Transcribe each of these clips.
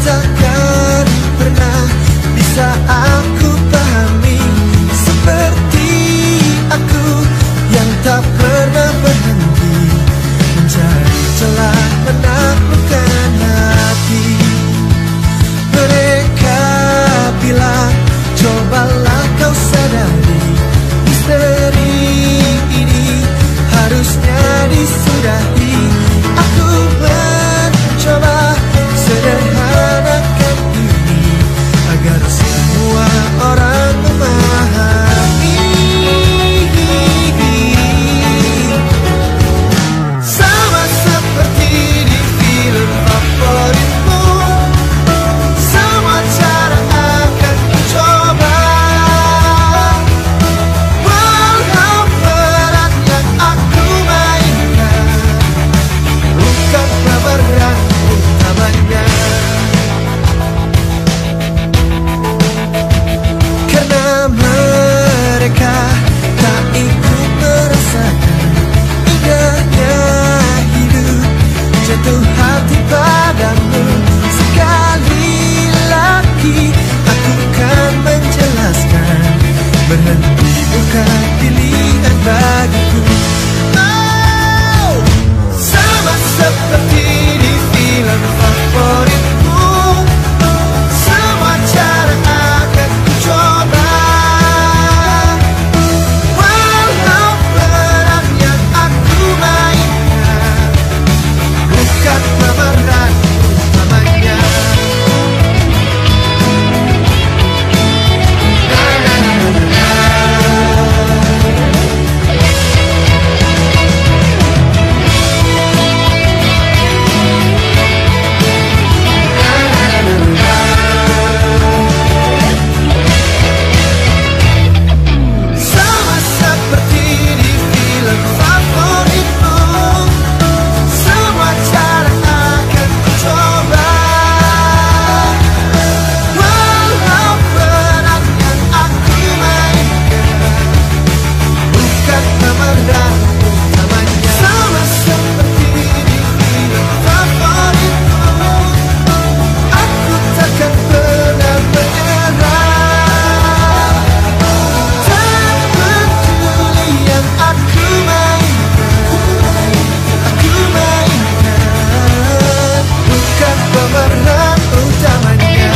takkan pernah bisa aku pahami, seperti aku yang tak pernah berhenti mencari celah menaklukkan hati. Mereka bilang cobalah kau sadari, misteri ini harusnya disudahi. Aku mencoba sederhanakan ini agar semua orang memahami. Sama seperti di film favoritmu, semua cara akan ku coba. Walau berat yang aku mainkan, bukan pemeran utamanya. Karena mereka tak ikut merasakan indahnya hidup, jatuh hati padamu. Sekali lagi aku kan menjelaskan, berhenti bukan pilihan bagiku. Oh, sama seperti di film favoritmu, semua cara akan ku coba. Walau peran yang aku mainkan, bukan pemeran utamanya. Sama seperti di film favoritmu, semua cara akan ku coba. Walau peran yang aku mainkan, bukan pemeran utamanya. Sama seperti di film favoritmu, aku takkan pernah menyerah. Tak peduli yang aku mainkan, bukan pemeran utamanya.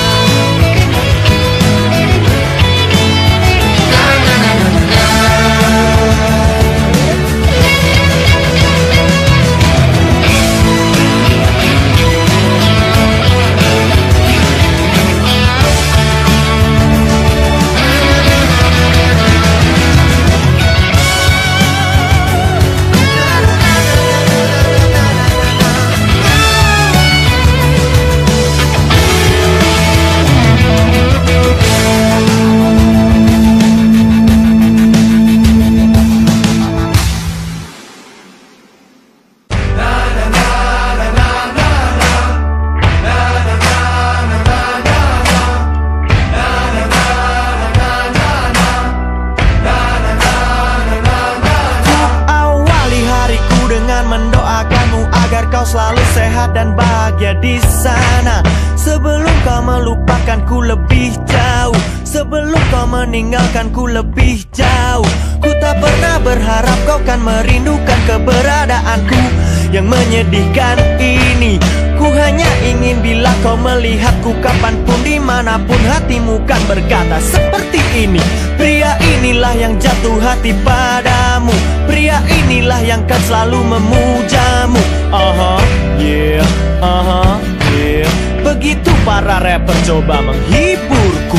Awali hariku dengan mendoakanmu agar kau selalu sehat dan bahagia di sana. Sebelum kau melupakanku lebih jauh, sebelum kau meninggalkanku lebih jauh, ku tak pernah berharap kau kan merindukan keberadaanku yang menyedihkan ini. Ku hanya ingin bila kau melihatku kapanpun dimanapun, hatimu kan berkata seperti ini. Pria inilah yang jatuh hati padamu, pria inilah yang kan selalu memujamu. Yeah, yeah. Begitu para rapper coba menghiburku.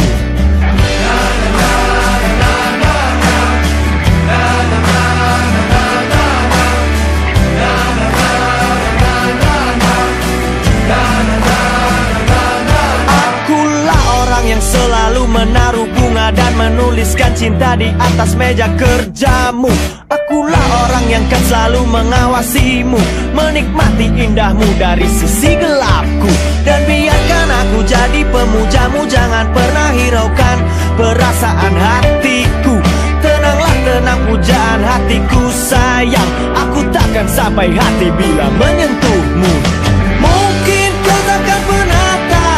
Akulah orang yang selalu menaruh bunga dan menuliskan cinta di atas meja kerjamu. Akulah orang yang kan selalu mengawasimu, menikmati indahmu dari sisi gelapku. Dan biarkan aku jadi pemujamu, jangan pernah hiraukan perasaan hatiku. Tenanglah, tenang pujaan hatiku sayang, aku takkan sampai hati bila menyentuhmu. Mungkin kau takkan pernah tahu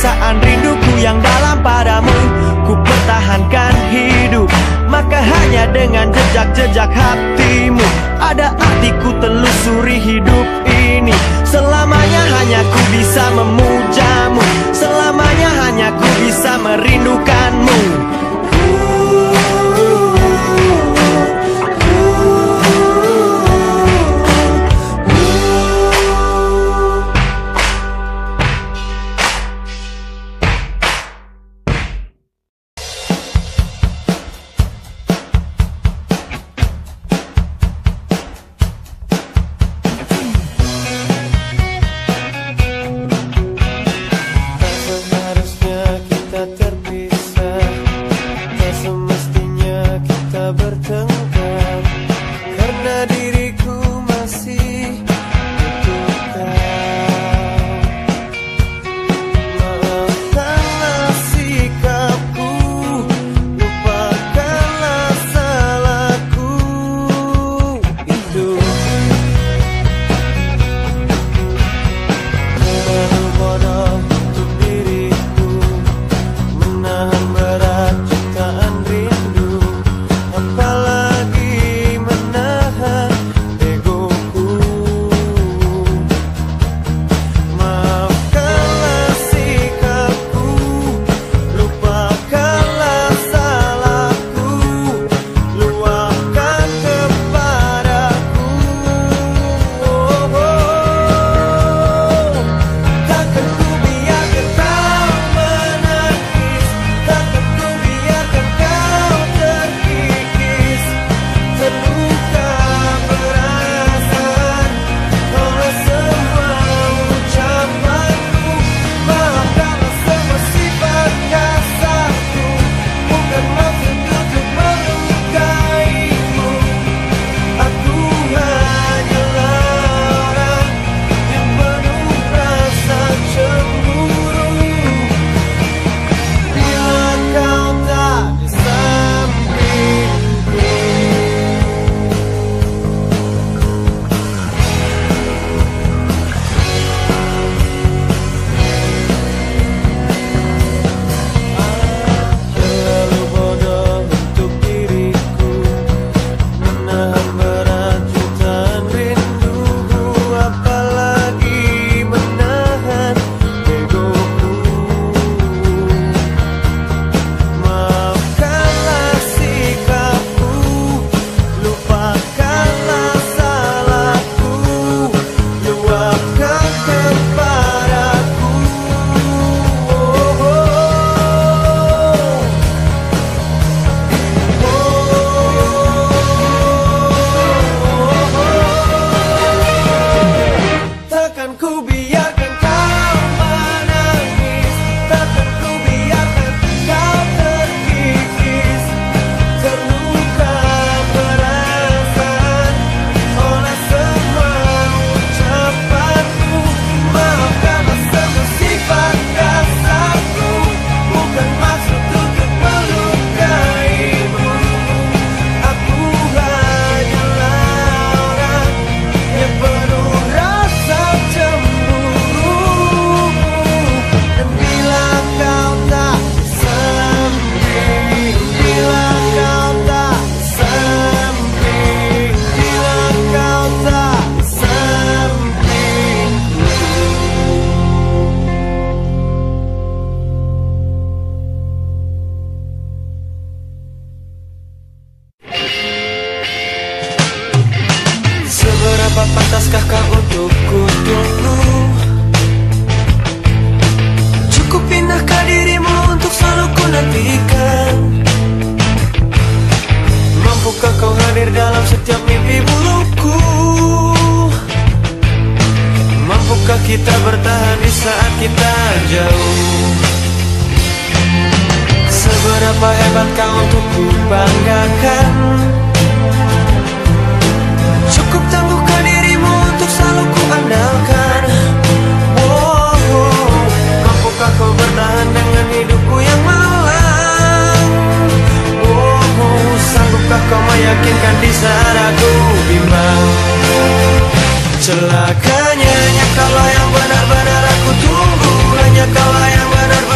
perasaan rinduku yang dalam padamu. Ku pertahankan hidup, maka hanya dengan jejak-jejak hatimu ada artiku telusuri hidup ini. Selamanya hanya ku bisa memujamu, selamanya hanya ku bisa merindukanmu. Pantaskah kau untuk ku tunggu? Cukup pindahkah dirimu untuk selalu ku nantikan? Mampukah kau hadir dalam setiap mimpi burukku? Mampukah kita bertahan di saat kita jauh? Seberapa hebat kau untuk ku banggakan? Cukup tangguhkan dirimu untuk selalu ku andalkan. Mampukah kau bertahan dengan hidupku yang malang? Sanggupkah kau meyakinkan di saat aku bimbang? Celakanya hanya kaulah yang benar-benar aku tunggu. Hanya kaulah yang benar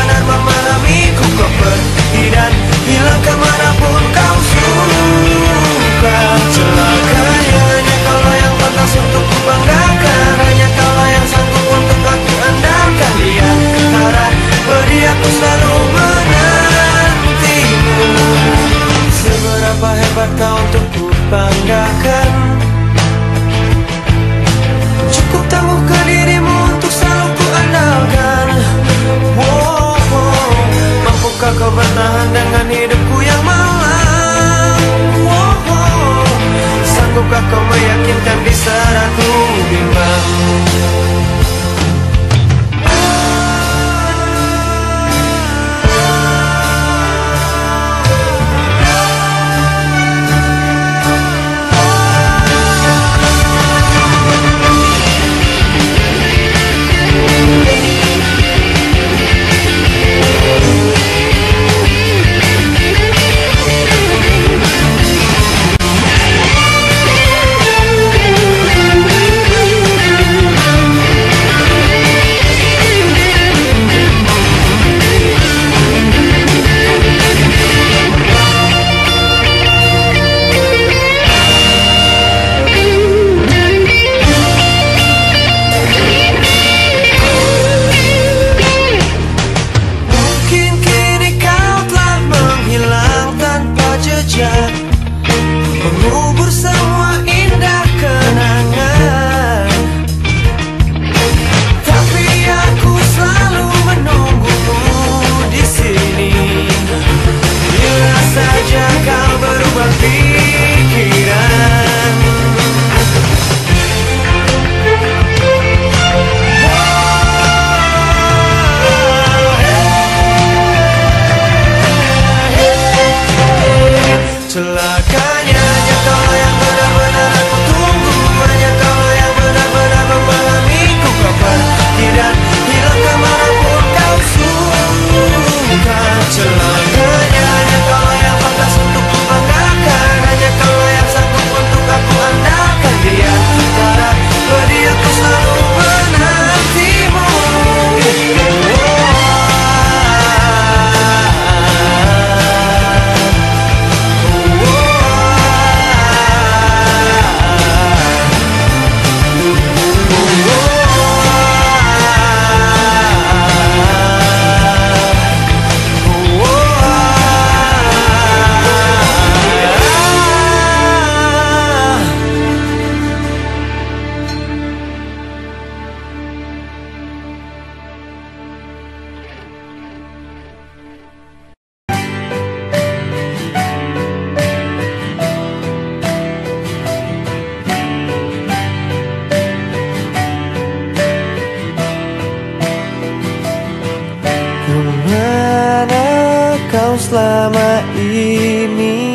kau selama ini,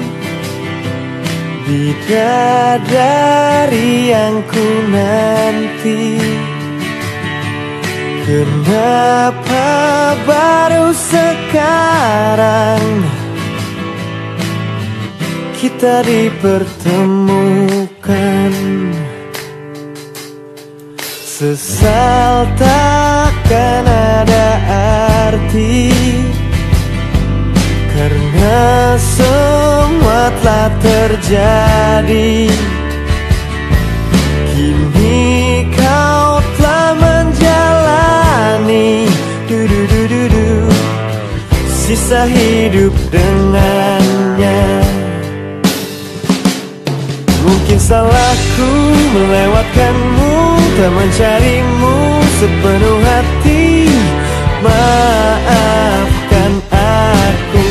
bidadari yang ku nanti. Kenapa baru sekarang kita dipertemukan? Sesal takkan ada arti, karena semua telah terjadi. Kini kau telah menjalani sisa hidup dengannya. Mungkin salahku melewatkanmu, tak mencarimu sepenuh hati. Maafkan aku.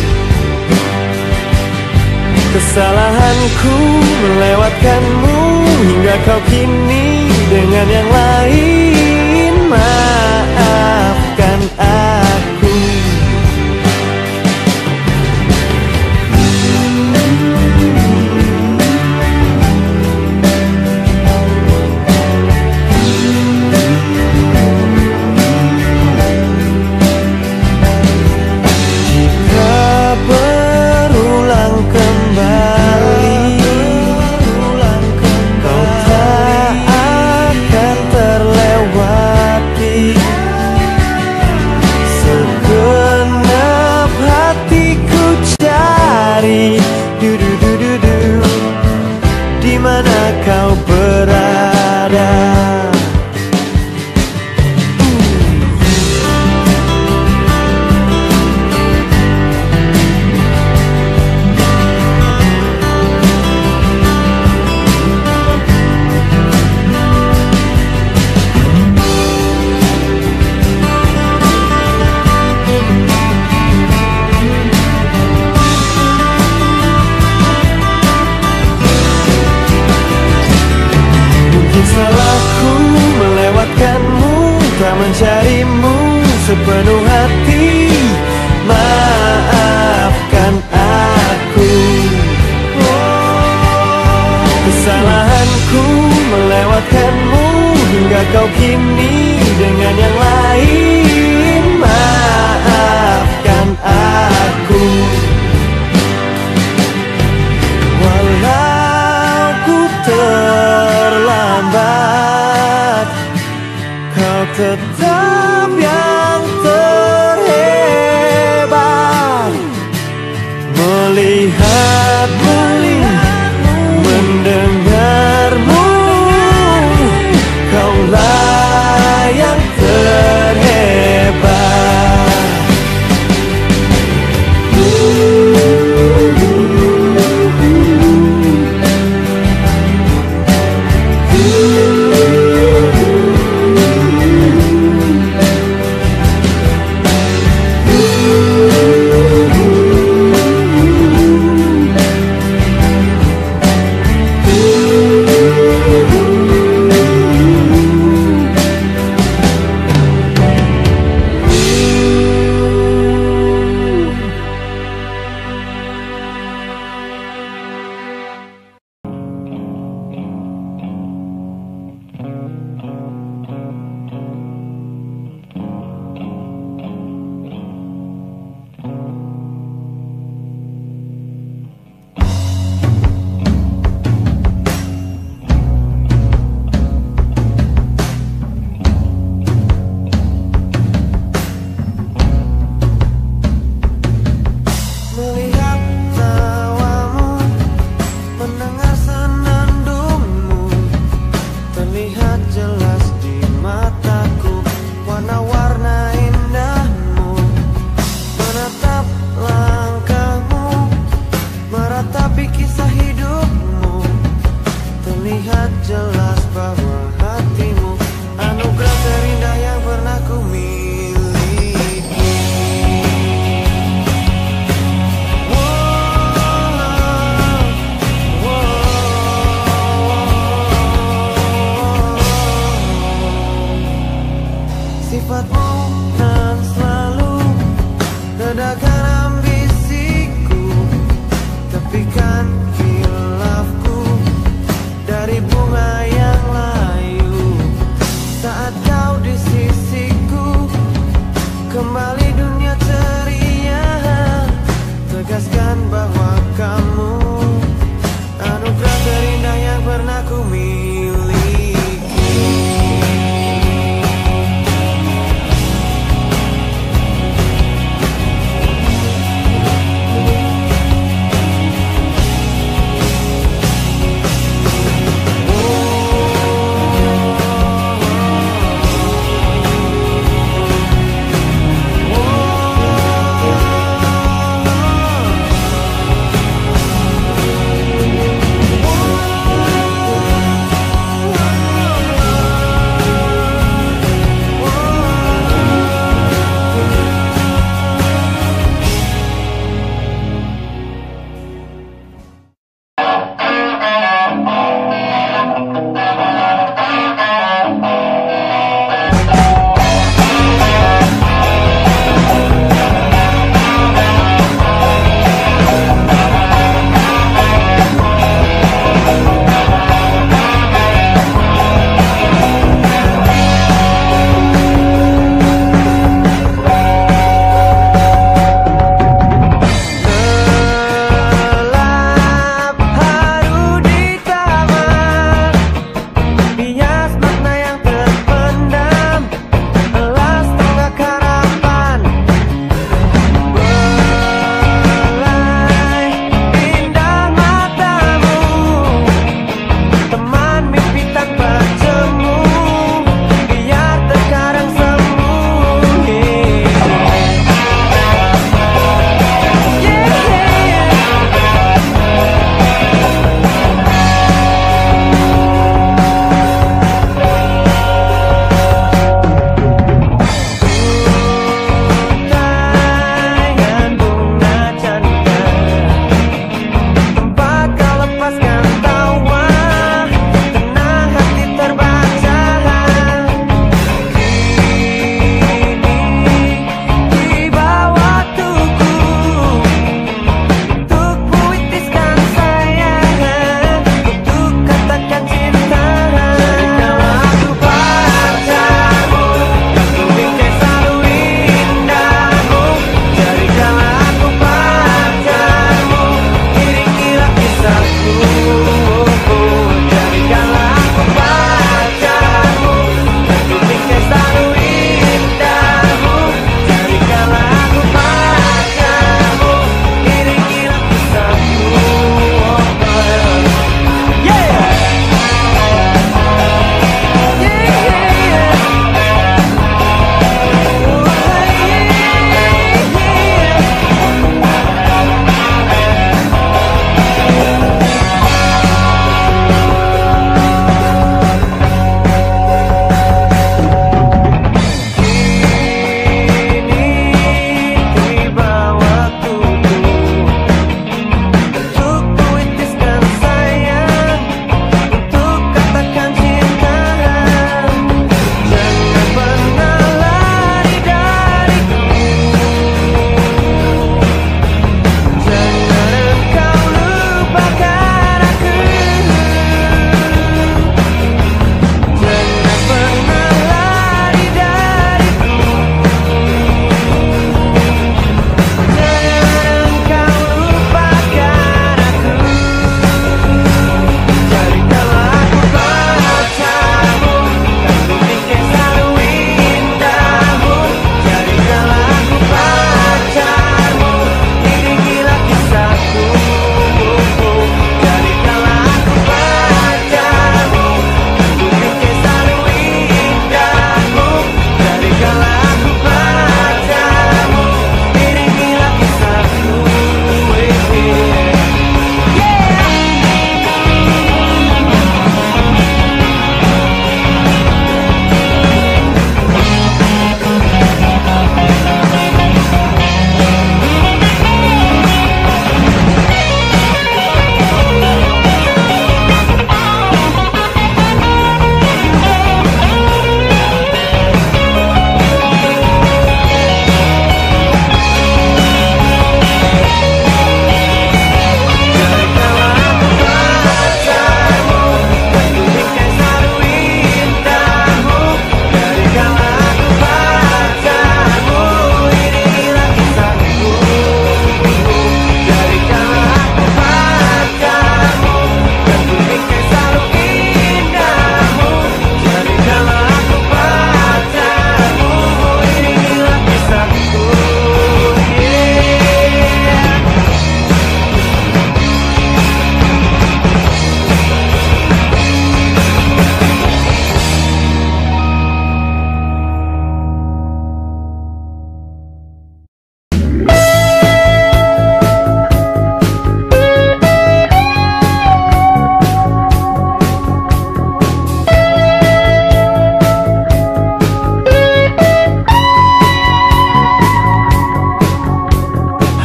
Kesalahanku melewatkanmu hingga kau kini dengan yang lain. Maafkan aku. Di mana kau berada? Salahku melewatkanmu, tak mencarimu sepenuh hati. Maafkan aku. Kesalahanku melewatkanmu hingga kau kini dengan yang lain. Maafkan aku. Walau ku terlambat, kau tetap yang terhebat. Melihatmu, mendengarmu, kaulah kembali dunia ceria, tegaskan bahwa kamu anugerah terindah yang pernah ku miliki. Oh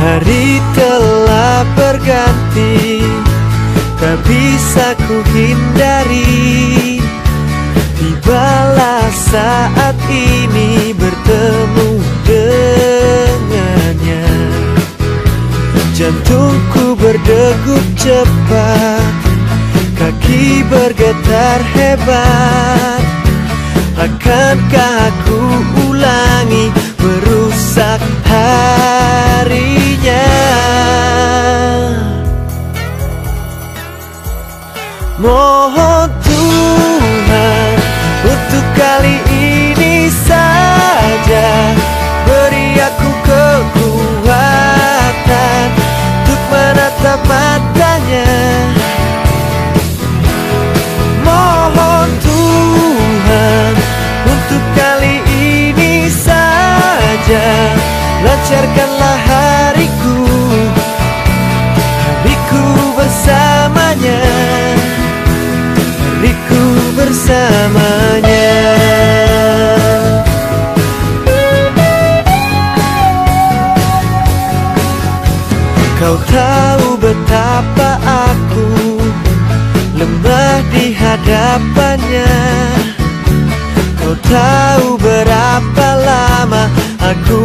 Hari telah berganti, tak bisa ku hindari. Tibalah saat ini bertemu dengannya. Jantungku berdegup cepat, kaki bergetar hebat. Akankah aku ulangi merusak harinya? Mohon Tuhan untuk kali ini saja beri aku kekuatan untuk menatap matanya. Mohon Tuhan untuk kali ini saja lancarkanlah hariku, hariku bersamanya, hariku bersamanya. Kau tahu betapa aku lemah di hadapannya. Kau tahu berapa lama aku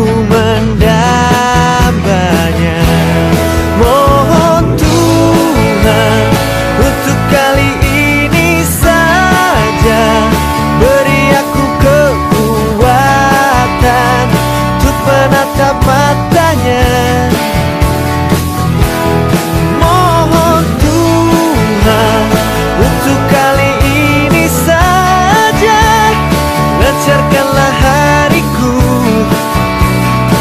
mendambanya. Mohon Tuhan untuk kali ini saja beri aku kekuatan untuk menatap matanya. Mohon Tuhan untuk kali ini saja lancarkanlah hariku,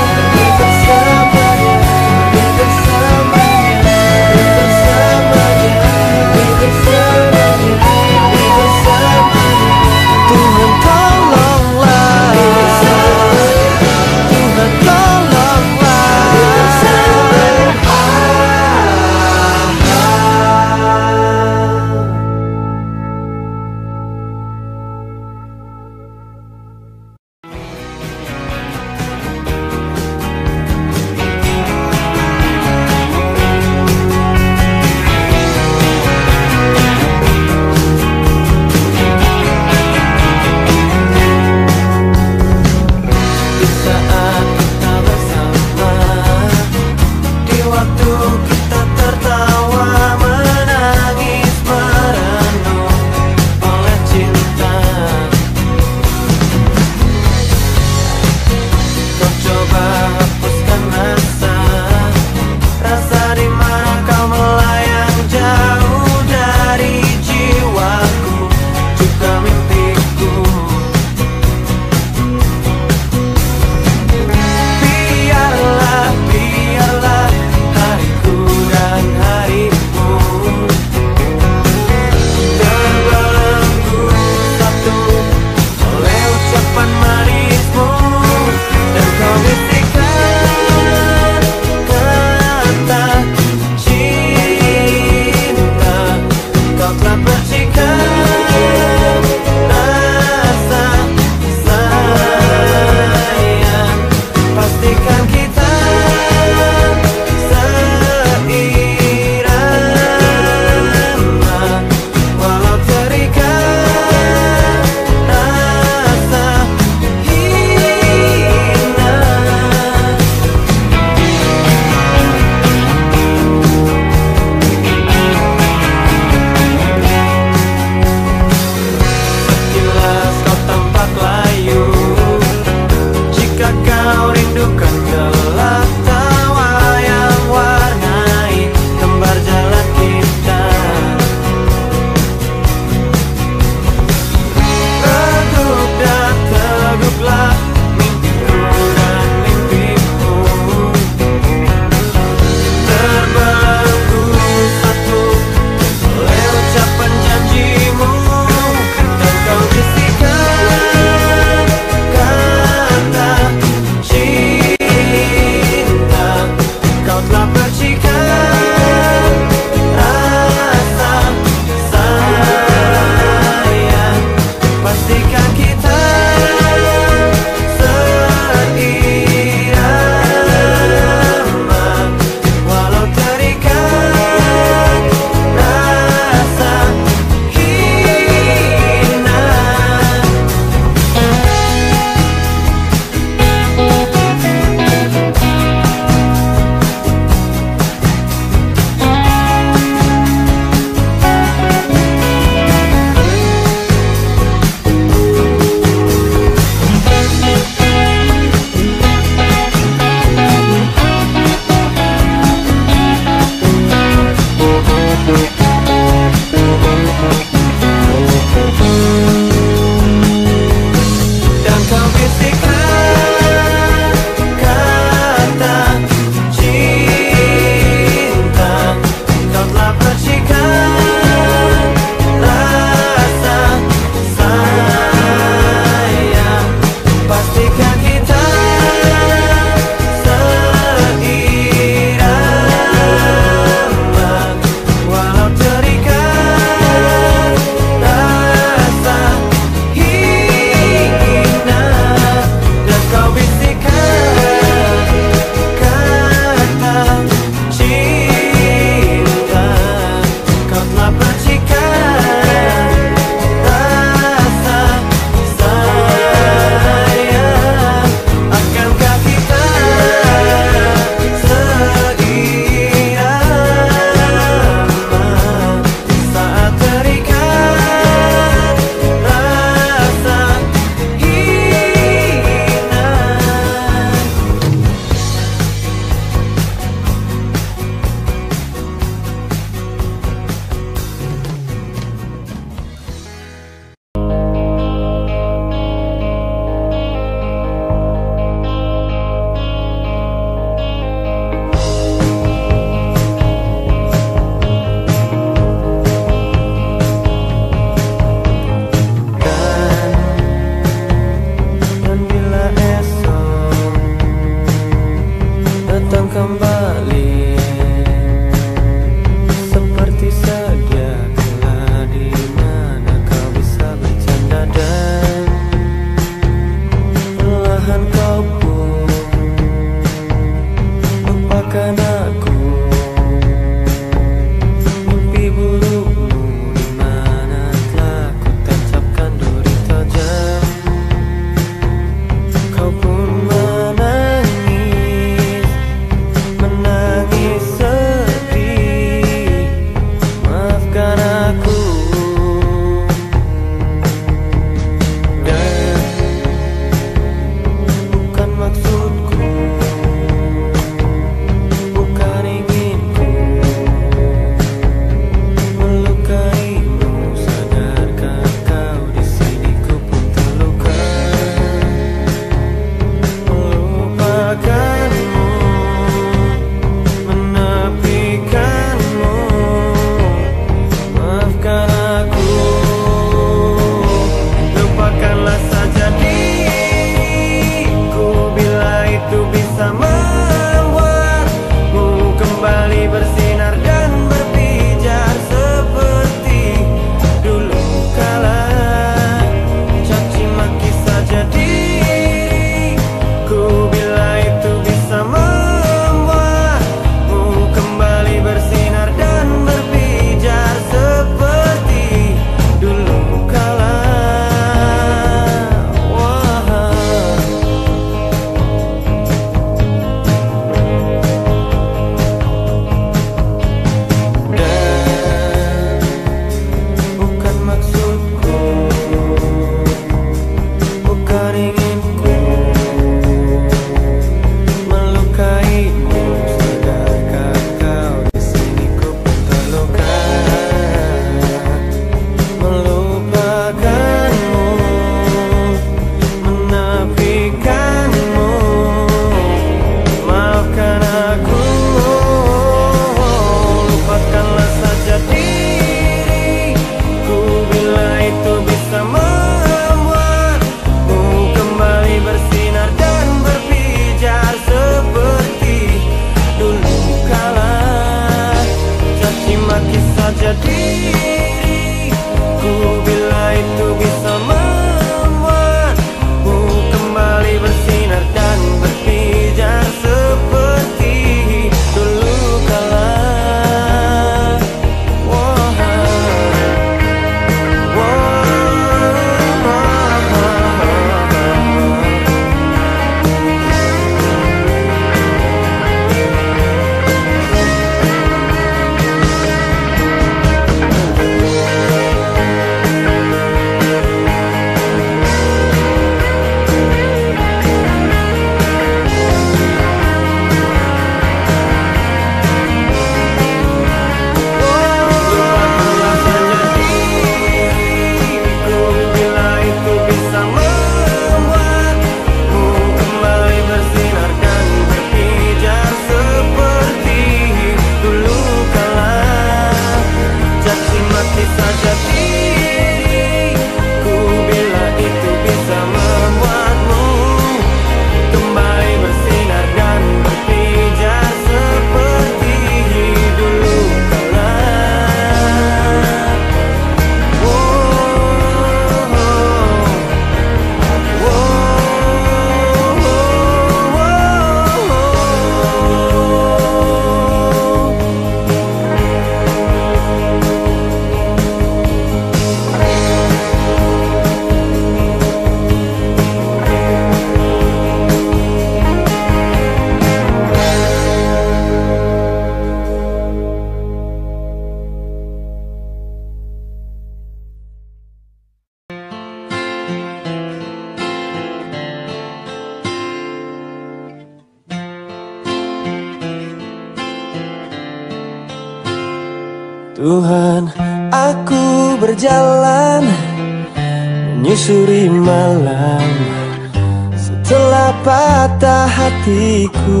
Tuhan, aku berjalan menyusuri malam setelah patah hatiku.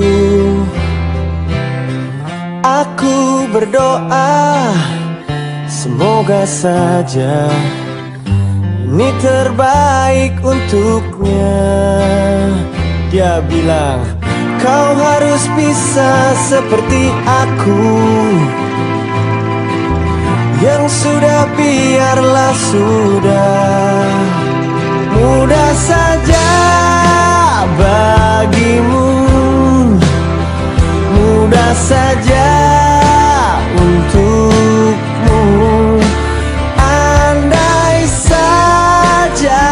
Aku berdoa, semoga saja ini terbaik untuknya. Dia bilang, kau harus bisa seperti aku. Yang sudah biarlah sudah, mudah saja bagimu, mudah saja untukmu. Andai saja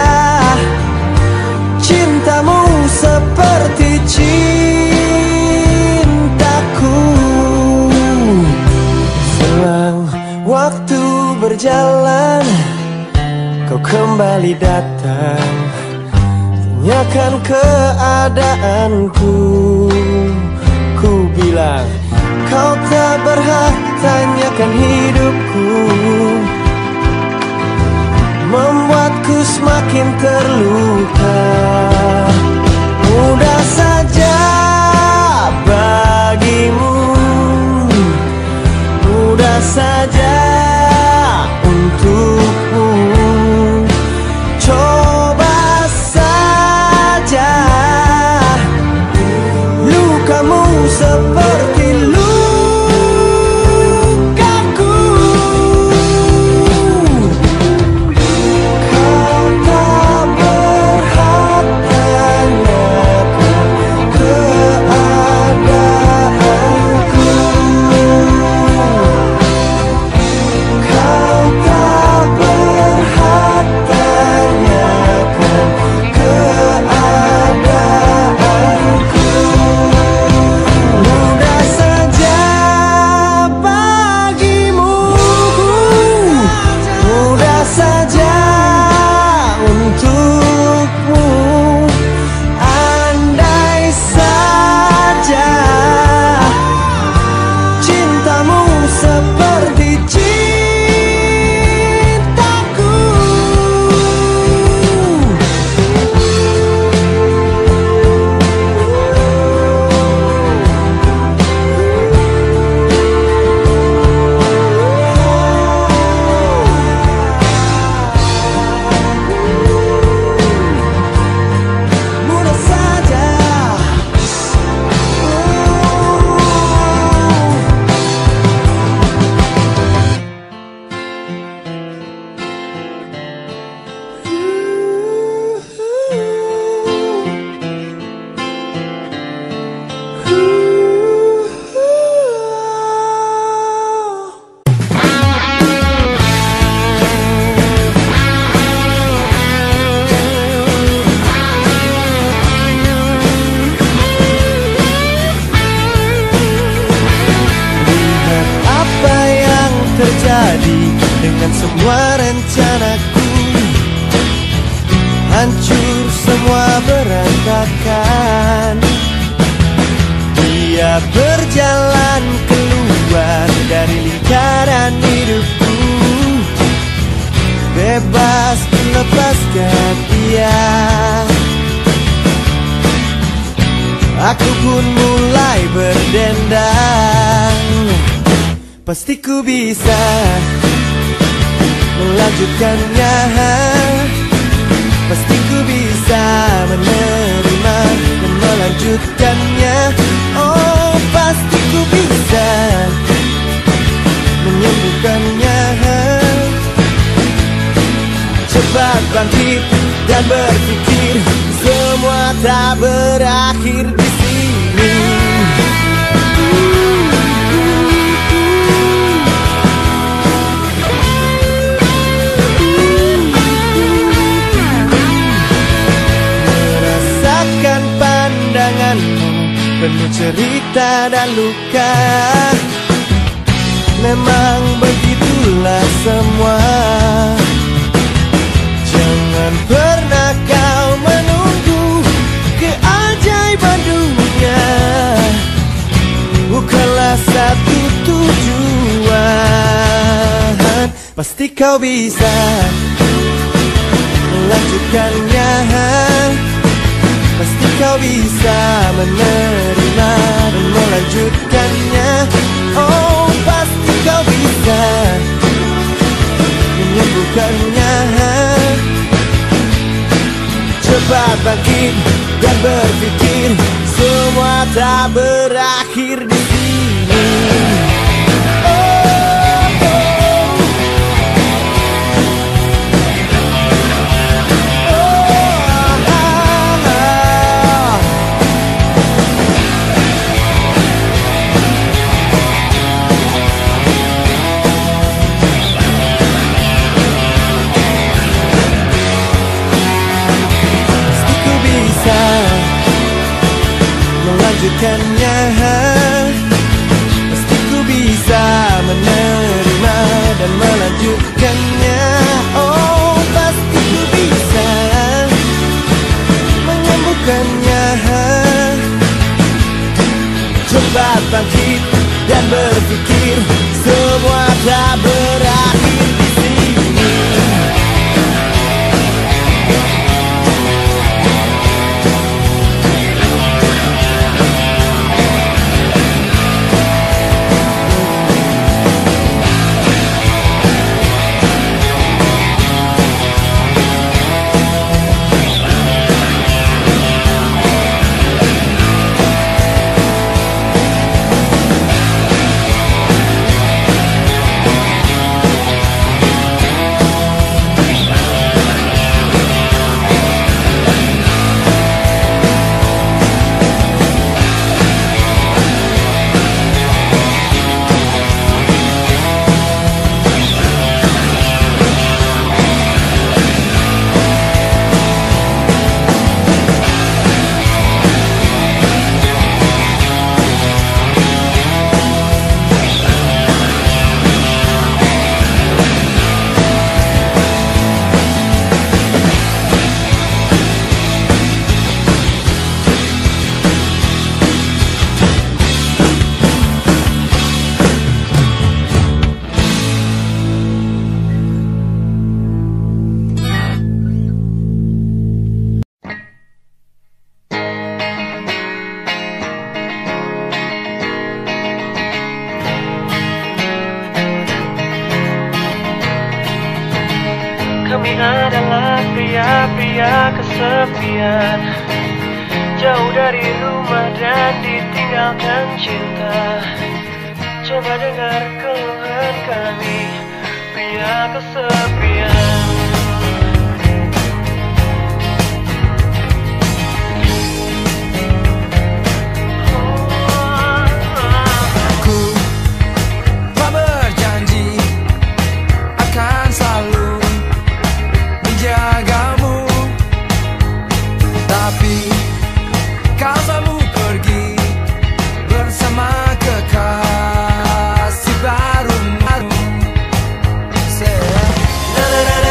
cintamu seperti cintaku. Selang waktu berjalan, kau kembali datang, tanyakan keadaanku. Ku bilang, kau tak berhak tanyakan hidupku, membuatku semakin terluka. Mudah saja bagimu, mudah saja untukmu. Coba saja, lukamu seperti lukaku. Kau tak berhak tanyakan keadaanku. Kau tak berhak tanyakan keadaanku. Mudah saja bagimu, mudah saja untukmu. Andai saja cintamu seperti cintaku. Mudah saja. Lihat apa yang terjadi dengan semua rencanaku. Hancur semua berantakan. Dia berjalan keluar dari lingkaran hidupku. Bebas melepaskan dia. Aku pun mulai berdendang. Pasti ku bisa melanjutkannya. Pasti ku bisa menerima dan melanjutkannya. Oh, pasti ku bisa menyembuhkannya. Cepat bangkit dan berpikir, semua tak berakhir di sini. Merasakan pandanganmu penuh cerita dan luka. Memang begitulah semua. Jangan pernah kau menunggu keajaiban dunia. Bukanlah satu tujuan. kau bisa melanjutkannya. Pasti kau bisa menerima dan melanjutkannya. Oh, pasti kau bisa menyembuhkannya. Cepat bangkit dan berpikir, semua tak berakhir di sini. Melanjutkannya, pasti ku bisa menerima dan melanjutkannya. Oh, pasti ku bisa menyembuhkannya. Cepat bangkit dan berpikir, semua tak berakhir di sini. Kami adalah pria-pria kesepian, jauh dari rumah dan ditinggalkan cinta. Coba dengar keluhan kami, pria kesepian. Ku telah berjanji akan selalu menjagamu, tapi kau selalu pergi bersama kekasih baru.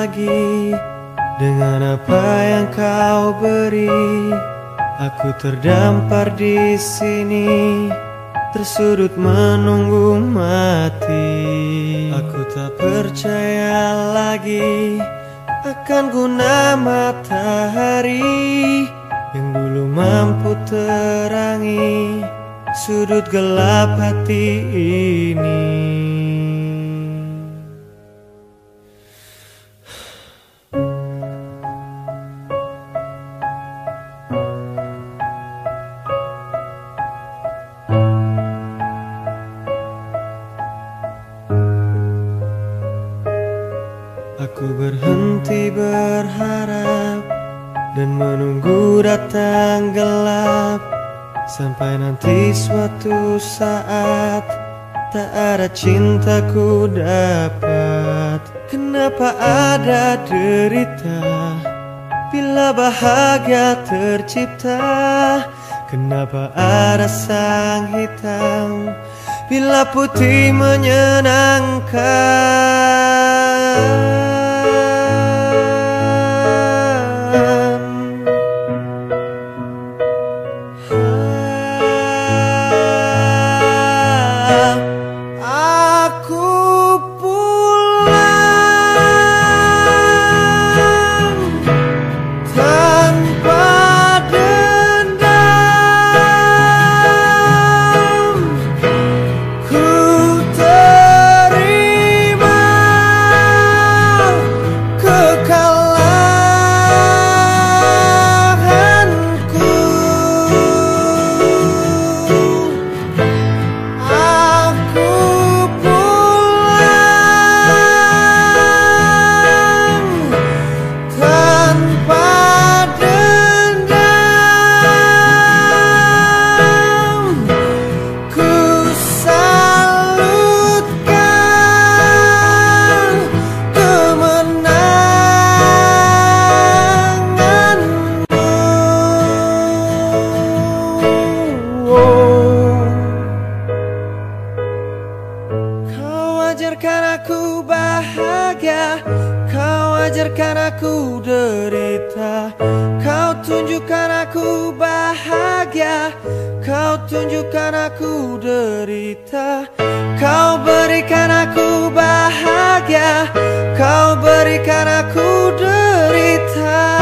lagi dengan apa yang kau beri. Aku terdampar di sini, tersudut menunggu mati. Aku tak percaya lagi akan guna matahari yang dulu mampu terangi sudut gelap hati ini. Aku berhenti berharap dan menunggu datang gelap, sampai nanti suatu saat tak ada cintaku dapat. Kenapa ada derita bila bahagia tercipta? Kenapa ada sang hitam bila putih menyenangkan? Ajarkan aku bahagia, kau ajarkan aku derita. Kau tunjukkan aku bahagia, kau tunjukkan aku derita. Kau berikan aku bahagia, kau berikan aku derita.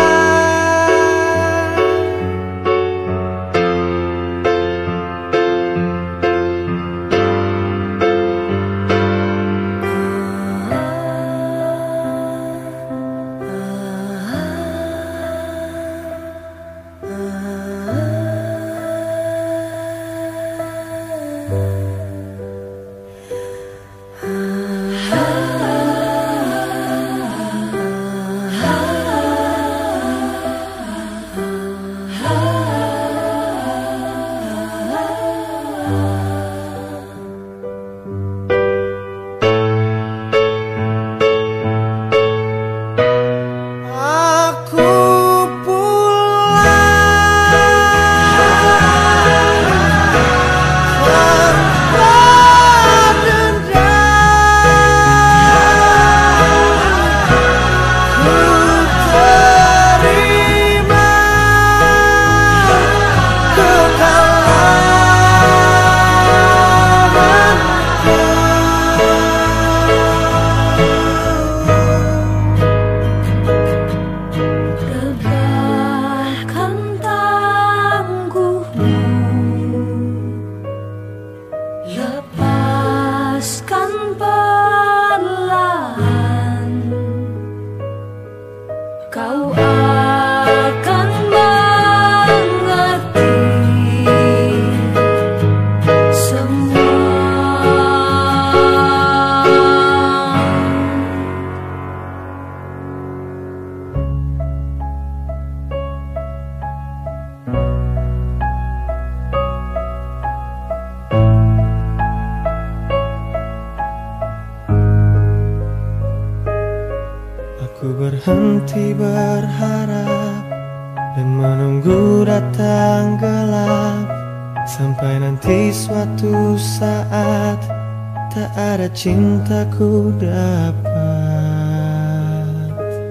Aku berhenti berharap dan menunggu datang gelap, sampai nanti suatu saat tak ada cintaku dapat.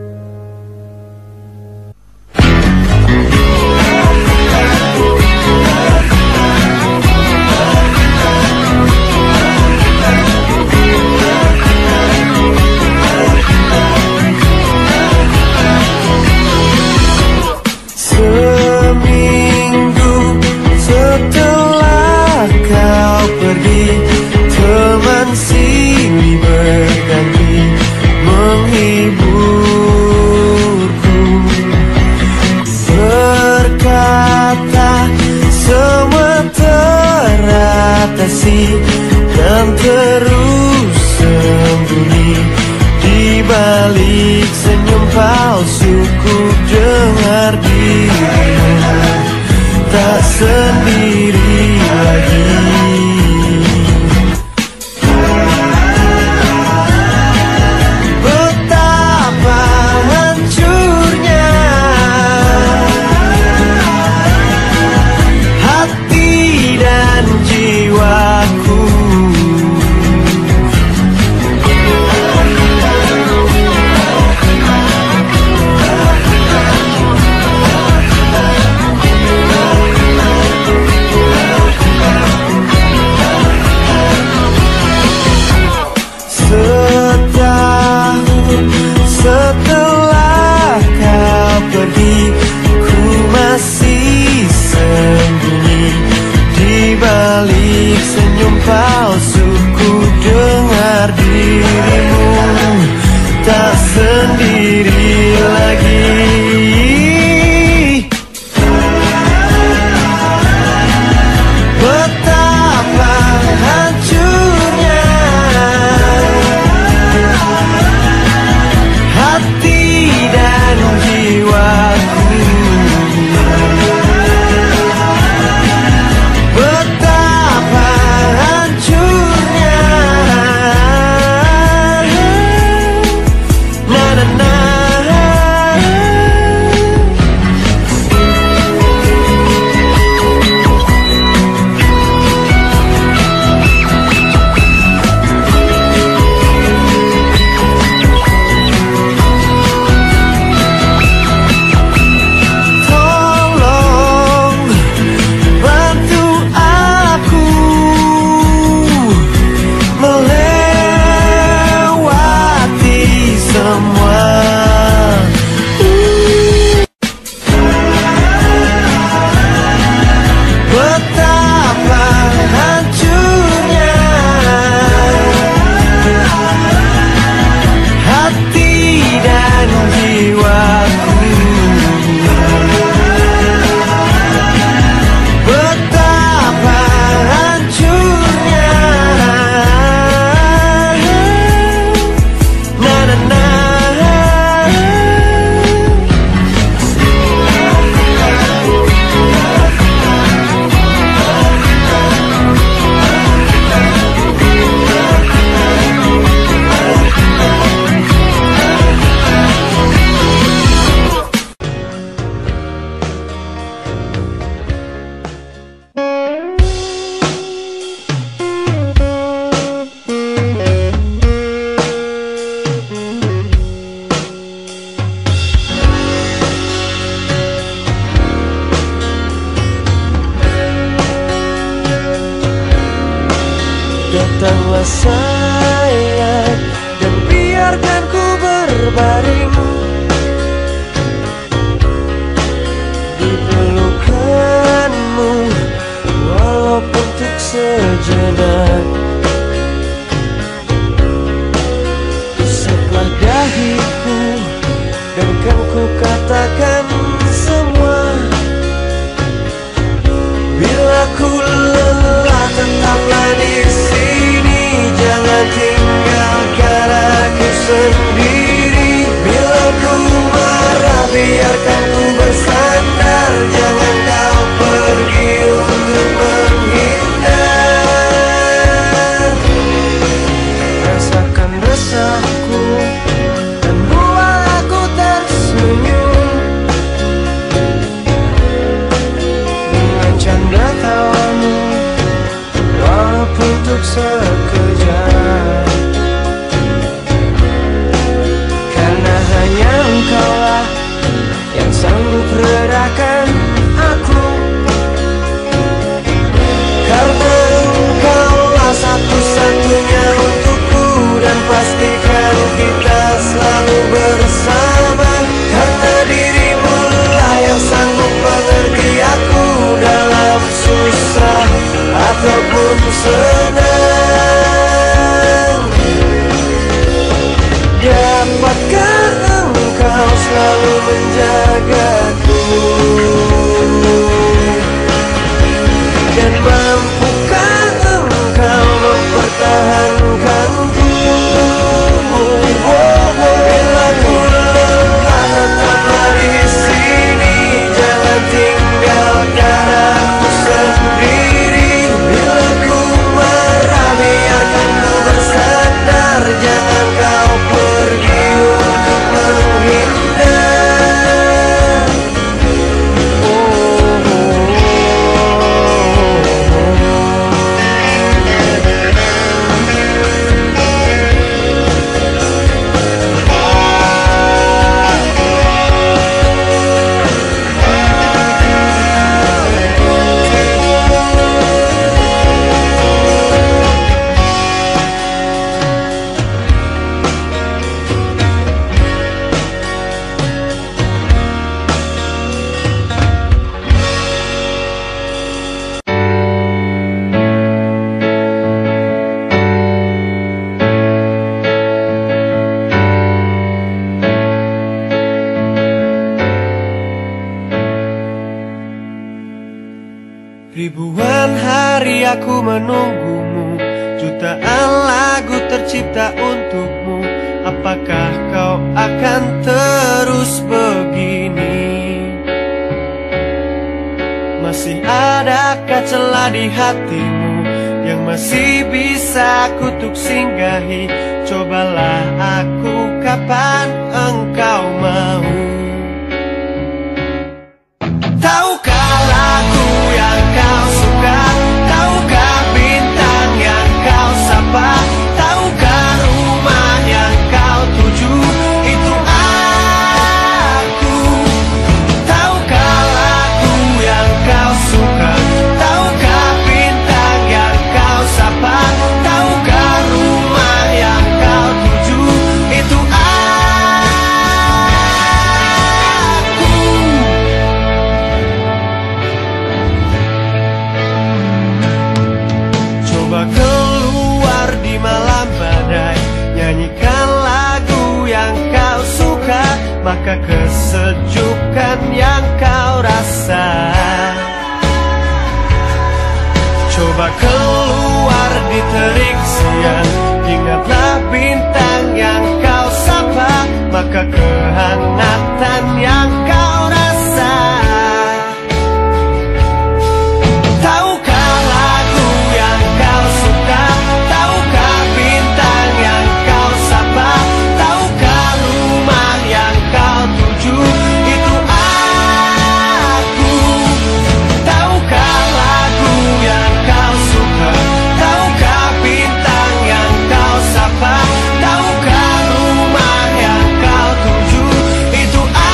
sendiri lagi. Betapa hancurnya hati dan jiwaku. Setelah kau pergi, ku masih sembunyi di balik senyum palsu. Ku dengar dirimu tak sendiri lagi. Betapa hancurnya hati dan jiwaku. Betapa hancurnya na na na. Tolong bantu aku melewati semua. Betapa hancurnya hati dan jiwaku. Betapa hancurnya na na na. Datanglah sayang dan biarkan ku berbaring di pelukanmu, walaupun untuk sejenak. Usaplah dahiku dan kan ku katakan semua. Bila ku lelah tetaplah di sini, jangan tinggalkan aku sendiri. Bila ku marah biarkan ku bersandar, jangan kau pergi untuk menghindar. Rasakan resahku dan buat aku tersenyum. Ribuan hari aku menunggumu, jutaan lagu tercipta untukmu. Apakah kau akan terus begini? Masih adakah celah di hatimu yang masih bisa kutuk singgahi? Cobalah aku kapan engkau mau. Tahukah lagu yang kau suka? Tahukah bintang yang kau sapa? Tahukah rumah yang kau tuju? Itu aku. Tahukah lagu yang kau suka? Tahukah bintang yang kau sapa? Tahukah rumah yang kau tuju? Itu aku. Coba keluar di malam badai, nyanyikan lagu yang kau suka, maka kesejukan yang kau rasa. Coba keluar di terik siang, ingatlah bintang yang kau sapa, maka kehangatan yang kau rasa. Tahukah lagu yang kau suka? Tahukah bintang yang kau sapa? Tahukah rumah yang kau tuju? Itu aku. Tahukah lagu yang kau suka? Tahukah bintang yang kau sapa? Tahukah rumah yang kau tuju? Itu aku.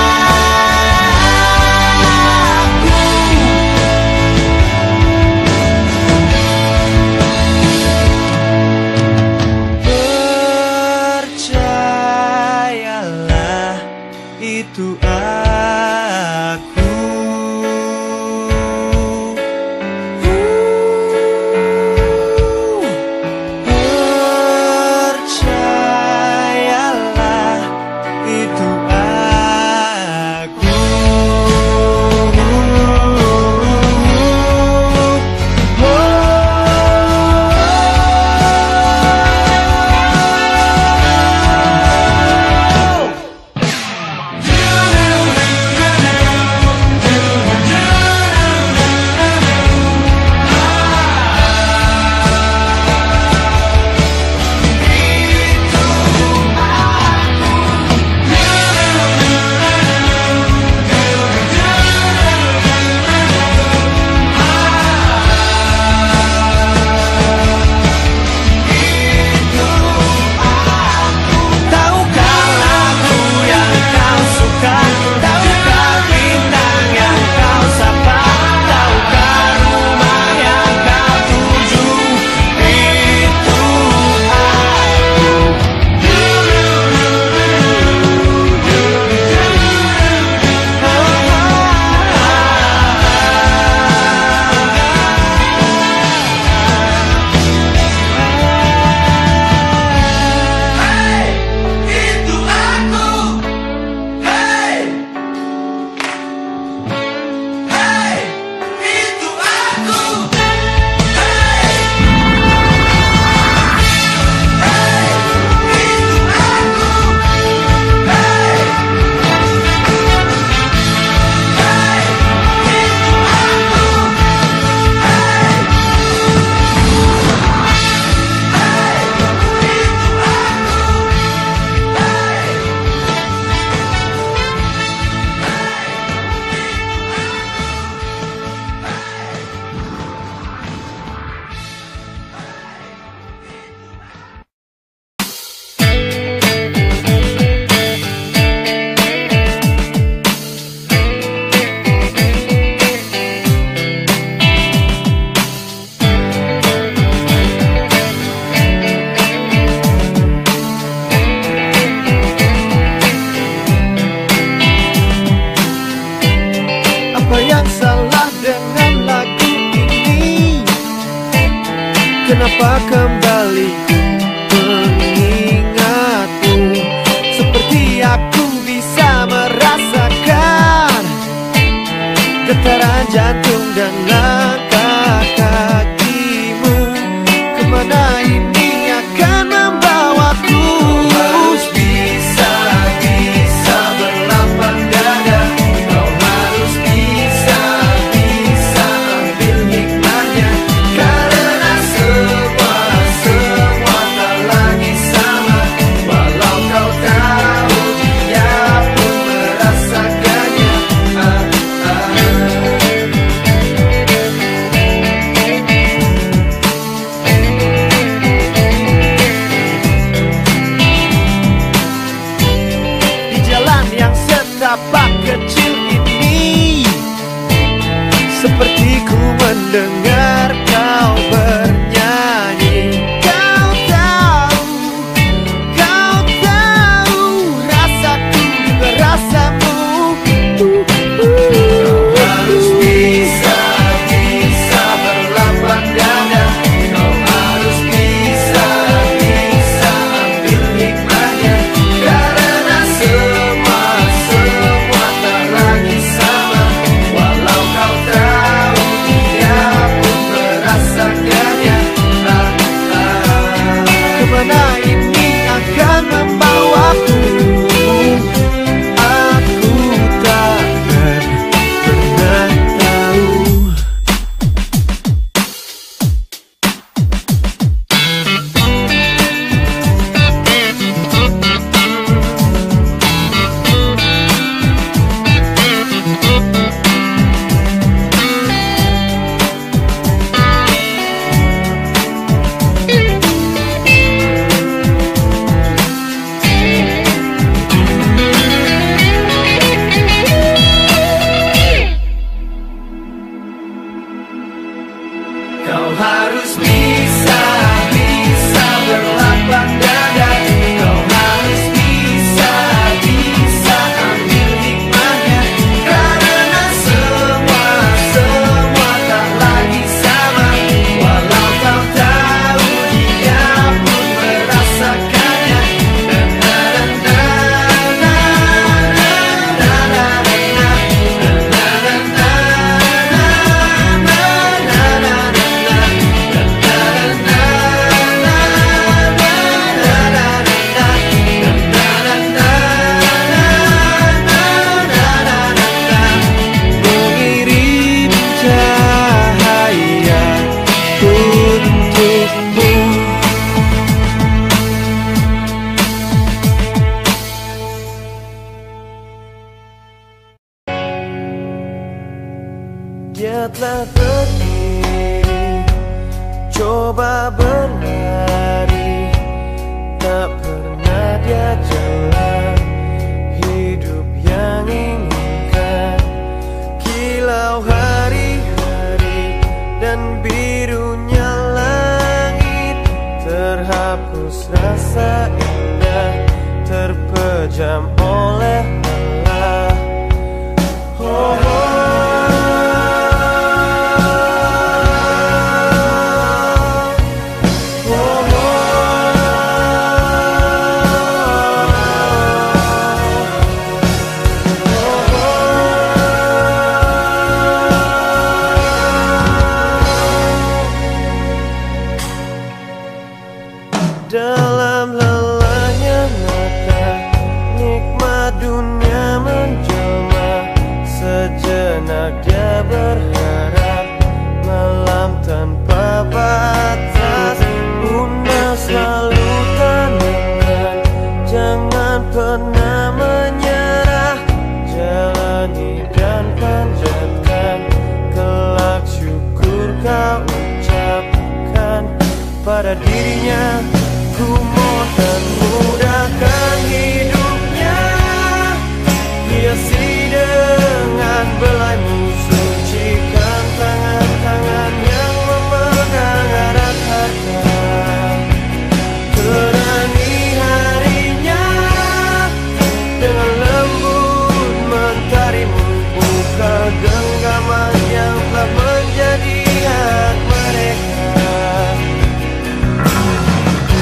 Percayalah, itu aku. Percayalah, itu aku. Tahukah lagu yang kau suka? Tahukah bintang yang kau sapa? Tahukah rumah yang kau tuju? Itu apa yang salah dengan lagu ini? Kenapa kembali ku mengingatmu? Seperti aku bisa merasakan getaran jantung dan langkah betapa kecil ini. Seperti ku mendengar kau bernyanyi. Kau tahu rasaku juga rasamu. Harus bisa berlapang dada. Kau harus bisa ambil hikmahnya. Karena semua tak lagi sama. Walau kau tahu dia pun merasakannya. Kemana ini akan membawaku? Aku takkan pernah tahu. Kau harus bisa berlapang dada. Kau harus bisa ambil hikmahnya. Karena semua tak lagi sama. Walau kau tahu dia pun merasakannya. Mengirim cahaya untukmu. Dia telah berdiri, coba berlari, tak pernah dia jalan hidup yang inginkan. Kilau hari-hari dan birunya langit, terhapus rasa indah, terpejam oleh lelah. Oh, dalam lelahnya mata, nikmat dunia menjelma. Sejenak dia berharap malam tanpa batas. Bunda selalu tanamkan, jangan pernah menyerah. Jalani dan panjatkan, kelak syukur kau ucapkan pada dirinya. Ku mohon mudahkan hidupnya, hiasi dengan belaimu, sucikan tangan-tangan yang memegang erat harta. Terangi harinya dengan lembut mentarimu, buka genggaman yang telah menjadi hak mereka.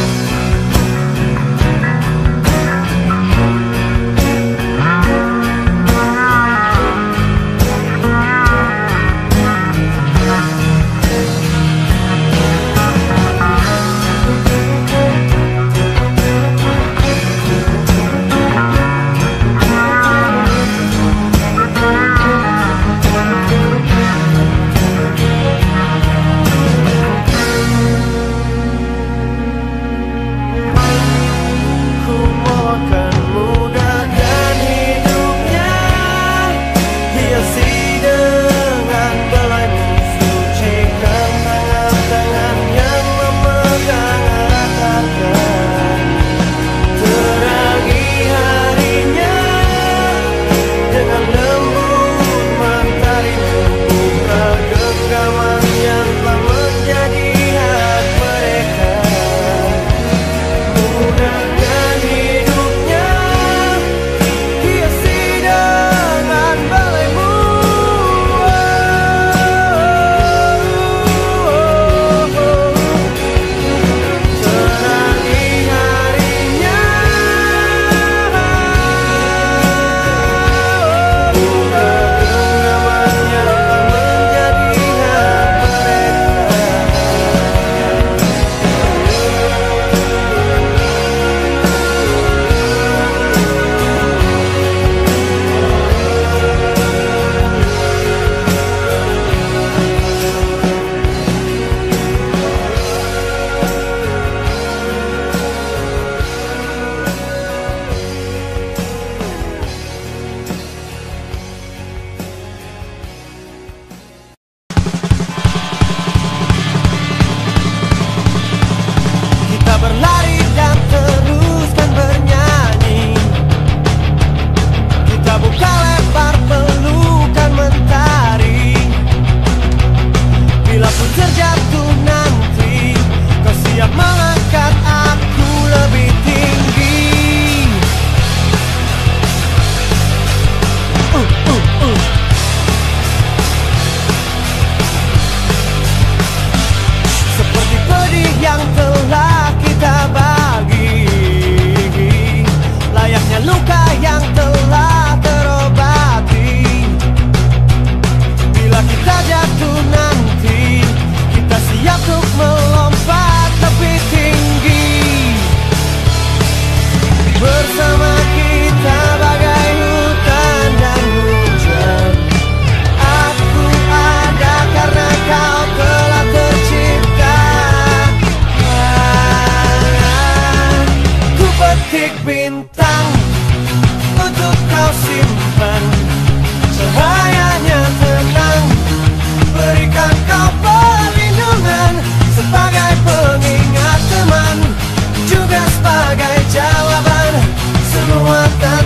cahayanya tenang, berikan kau perlindungan sebagai pengingat teman, juga sebagai jawaban semua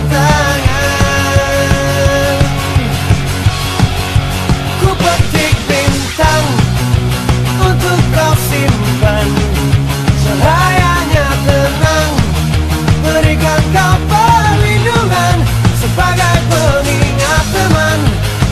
tantangan. Ku petik bintang untuk kau simpan, cahayanya tenang, berikan kau perlindungan sebagai pengingat teman,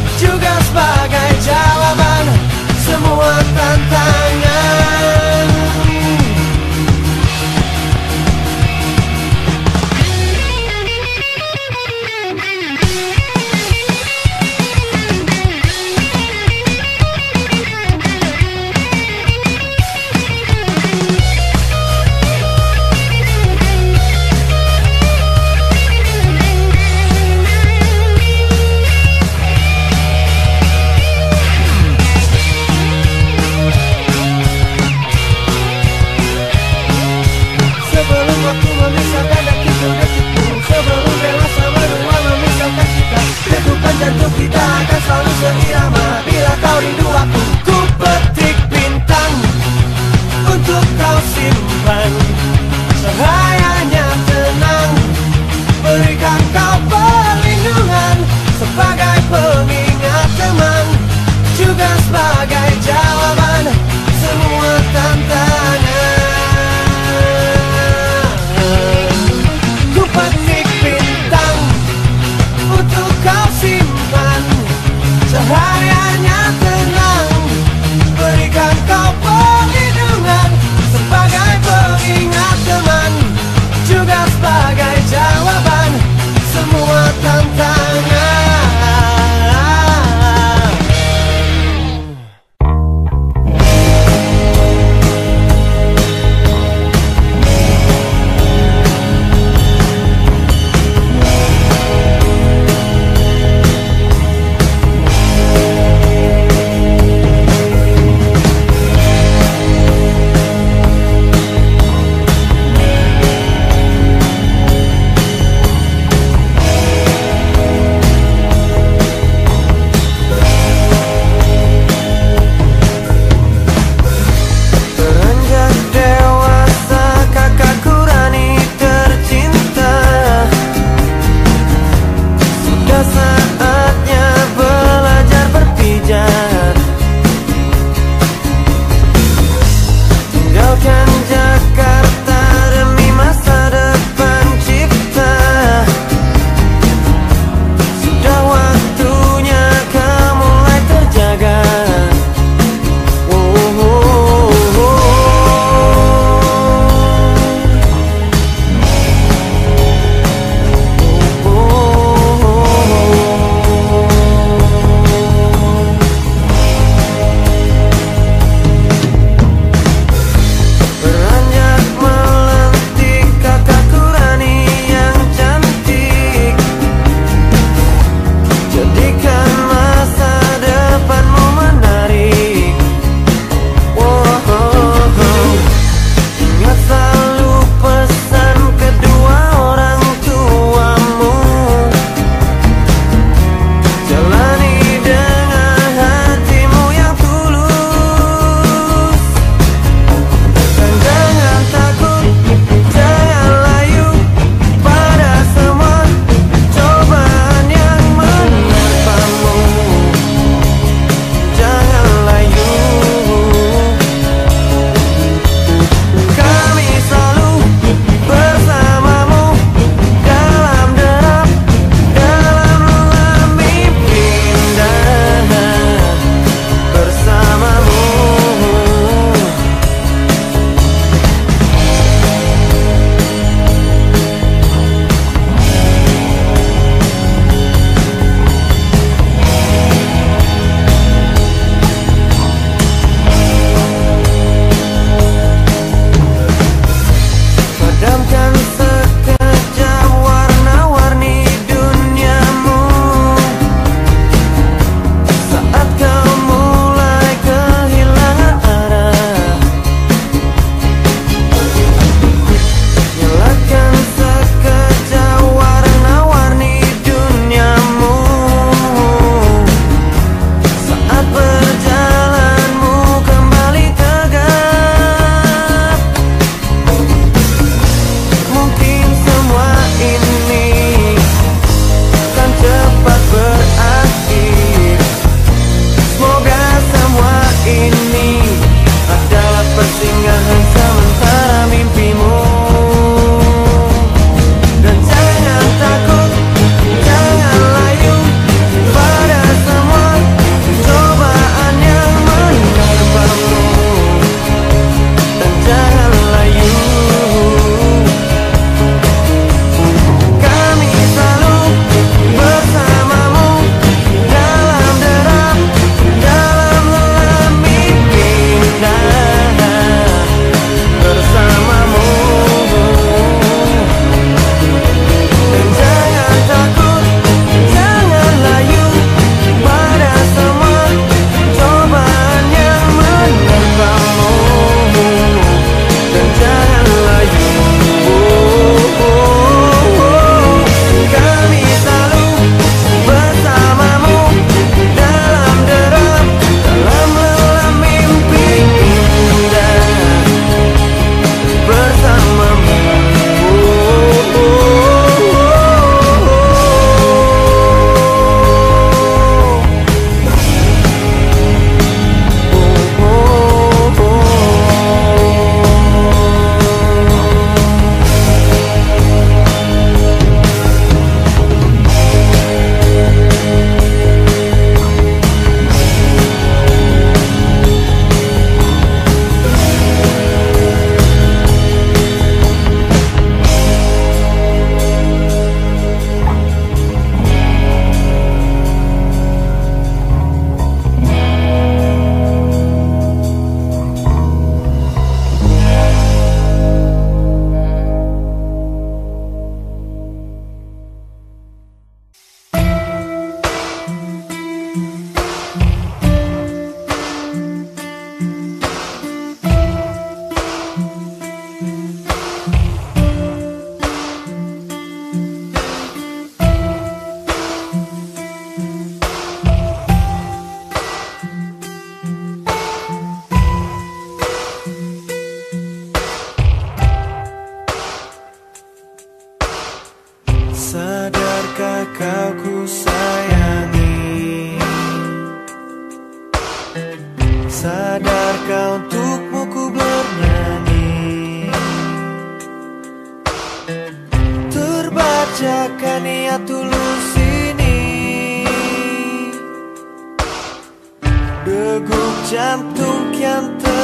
jantung kian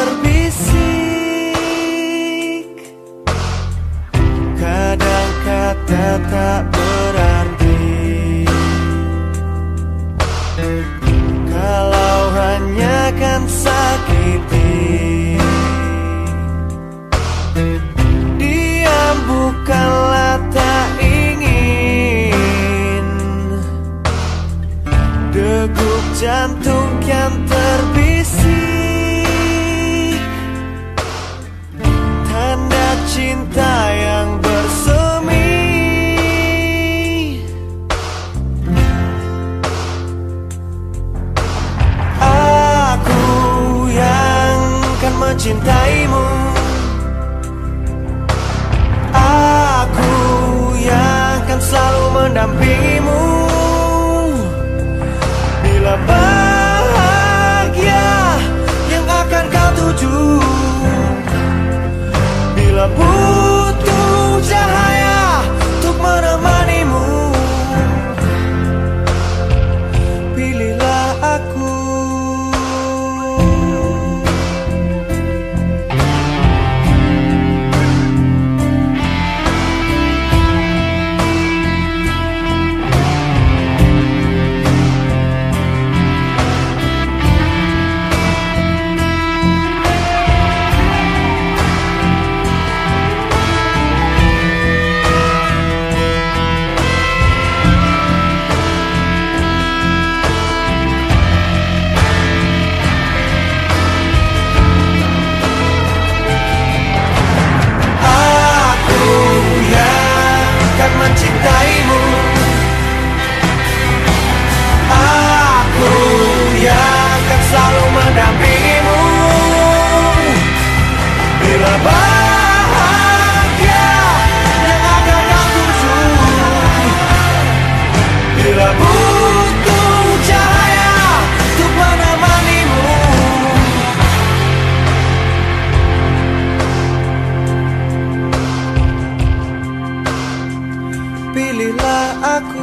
terbisik. Kadang kata tak berarti kalau hanya kan sakiti. Diam bukanlah tak ingin, degup jantung kian terbisik. Tanda cinta yang bersemi. Aku yang kan mencintaimu, aku yang kan selalu mendampingimu. Bila bahagia yang akan kau tuju, bila butuh cahaya untuk menemanimu, pilihlah aku. Mencintaimu, aku yang akan selalu mendampingimu. Bila bahagia yang akan kau tuju, bila butuh cahaya untuk menemanimu, pilihlah aku.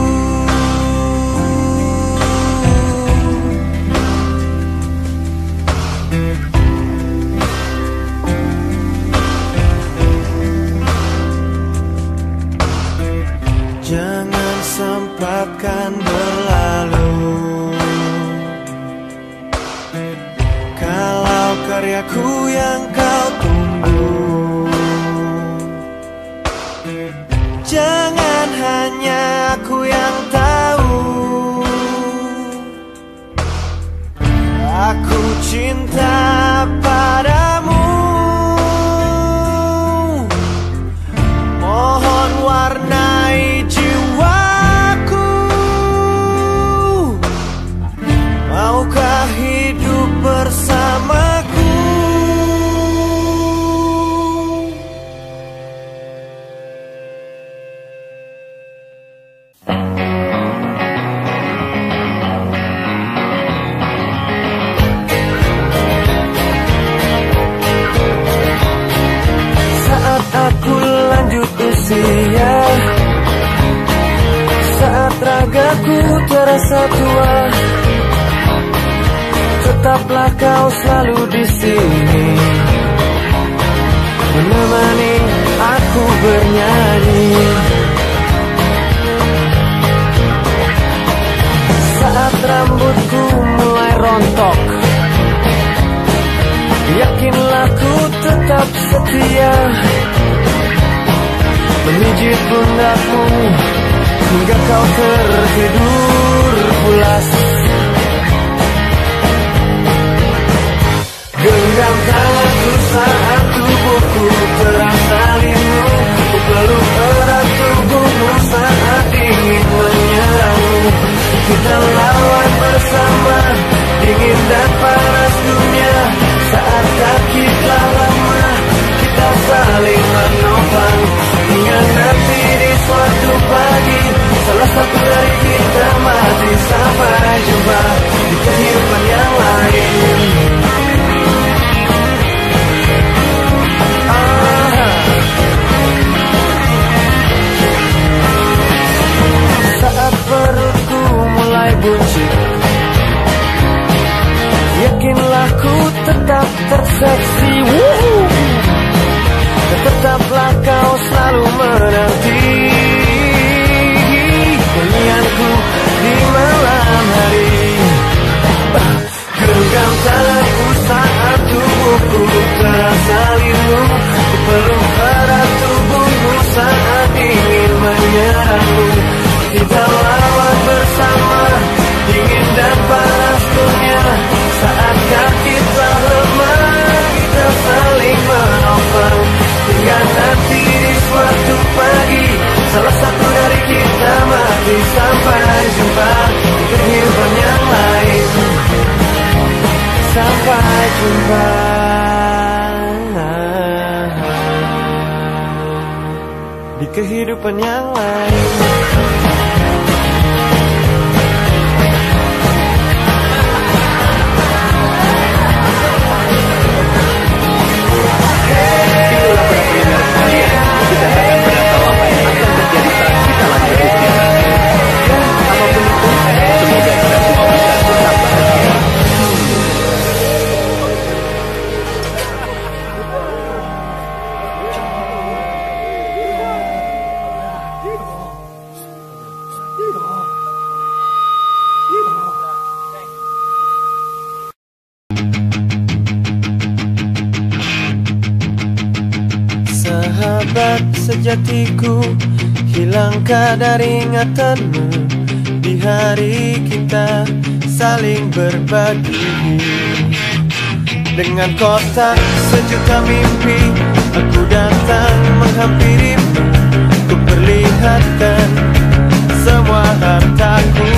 Jangan sempatkan berlalu kalau karyaku yang kau tunggu. Jangan hanya aku yang tahu, aku cinta padamu. Mohon warnai jiwaku, maukah hidup bersamaku? Aku lanjut usia, saat ragaku terasa tua, tetaplah kau selalu di sini, menemani aku bernyanyi. Saat rambutku mulai rontok, yakinlah ku tetap setia, memijit pundakmu hingga kau tertidur pulas. Genggam tanganku saat tubuhku terasa linu, ku peluk erat tubuhmu saat ingin menyerangmu. Kita lawan bersama dingin dan panas dunia, saat kaki telah lama kita saling menopang. Hingga nanti di suatu pagi salah satu dari kita mati. Sampai jumpa di kehidupan yang lain. Saat perutku mulai buncit, yakinlah tetap terseksi. Tetaplah kau selalu menanti nyanyianku di malam hari. Genggam tanganku saat tubuhku terasa linu, ku peluk erat tubuhmu saat ingin menyerangmu. Kita lawan bersama dingin dan panas dunia. Saat kaki telah lemah, kita saling menopang hingga nanti di suatu pagi salah satu dari kita mati. Sampai jumpa di kehidupan yang lain. Sampai jumpa di kehidupan yang lain. Sahabat sejatiku, hilangkah dari ingatanmu di hari kita saling berbagi. Dengan kotak sejuta mimpi, aku datang menghampirimu, ku perlihatkan semua hartaku.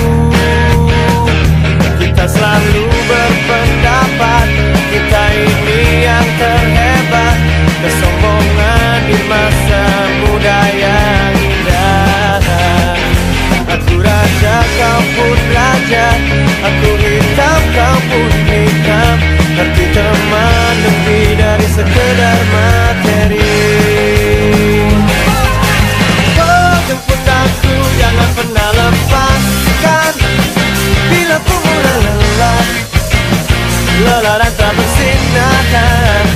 Kita selalu berpendapat kita ini yang terhebat. Kesombongan di masa muda yang indah. Aku raja, kau pun raja. Aku hitam, kau pun hitam. Arti teman lebih dari sekedar materi. Oh, jemput aku, jangan pernah lepaskan. Bila ku mulai lelah, lelah dan tak bersinar.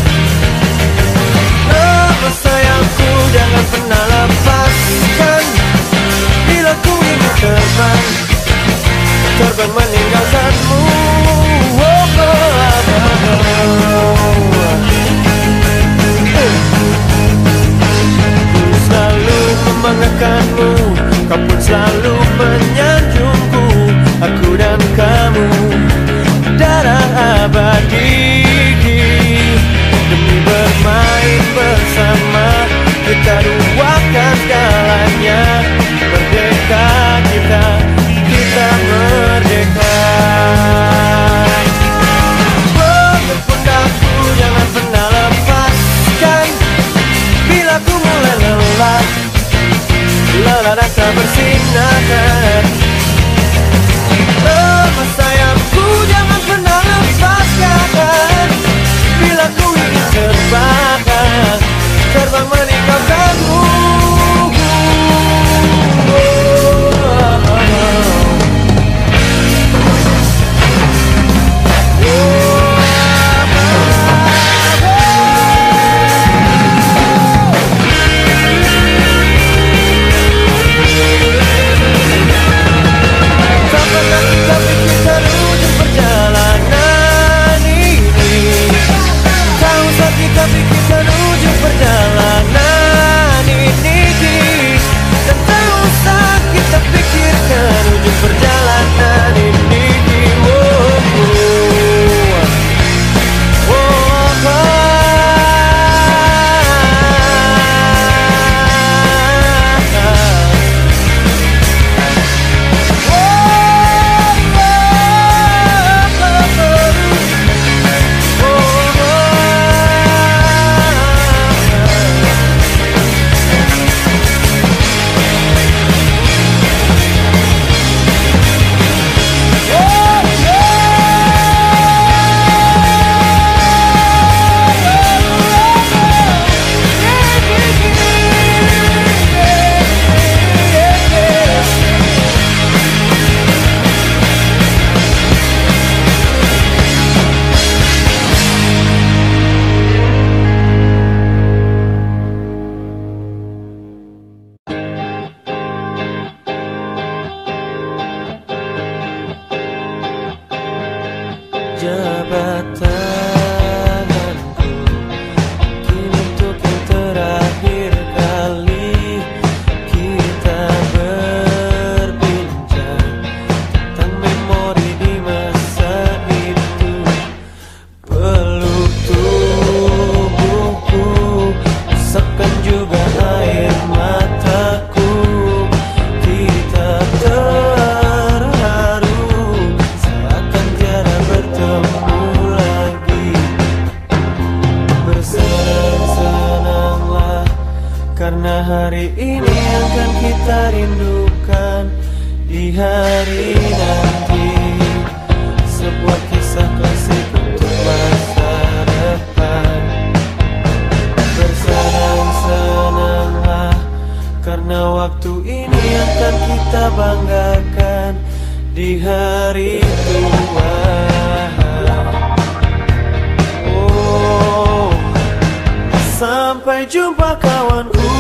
Sayangku, jangan pernah lepaskan. Bila ku ingin terbang, terbang meninggalkanmu. Oh, oh, oh, oh. jabat tanganku, kini untuk yang terakhir kali kita berbincang tentang memori di masa itu. Peluk tubuhku, usapkan juga air mataku, kita terharu seakan tiada bertemu lagi. Bersenang-senanglah karena hari ini akan kita rindukan di hari nanti. Sebuah kisah klasik untuk masa depan. Bersenang-senanglah karena waktu ini akan kita banggakan di hari tua. Oh, sampai jumpa kawanku.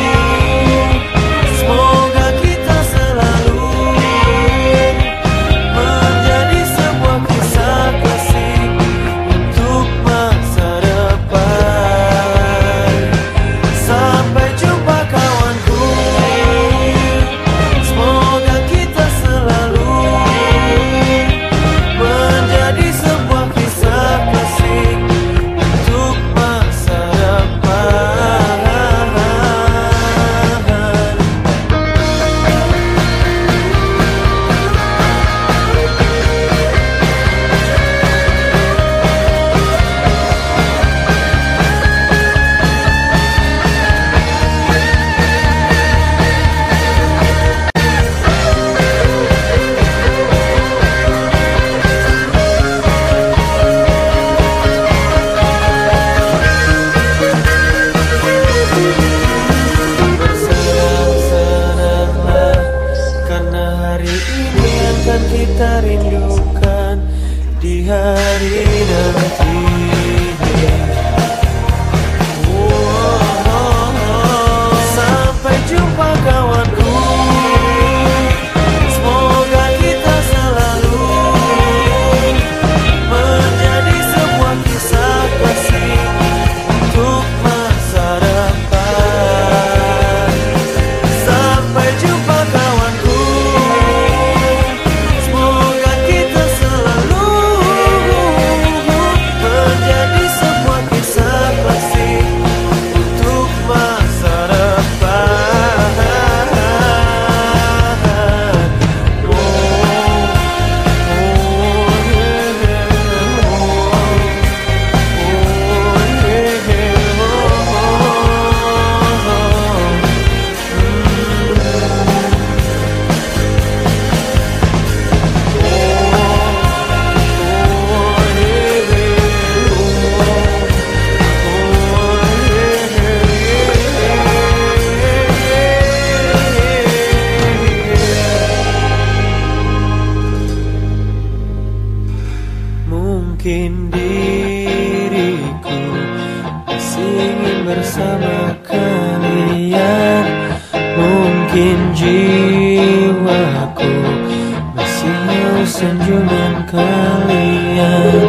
Semoga kita selalu menjadi sebuah kisah klasik untuk masa depan. Sampai jumpa kawanku. Semoga kita selalu menjadi sebuah kisah klasik untuk masa depan. Bersenang-senanglah karena hari ini akan kita rindukan di hari nanti. Sampai jumpa kawanku. Semoga kita selalu menjadi sebuah kisah klasik untuk masa depan. Sampai jumpa kawanku. Semoga kita selalu menjadi sebuah kisah klasik untuk masa depan. Mungkin diriku masih ingin bersama kalian. Mungkin jiwaku masih haus senyuman kalian.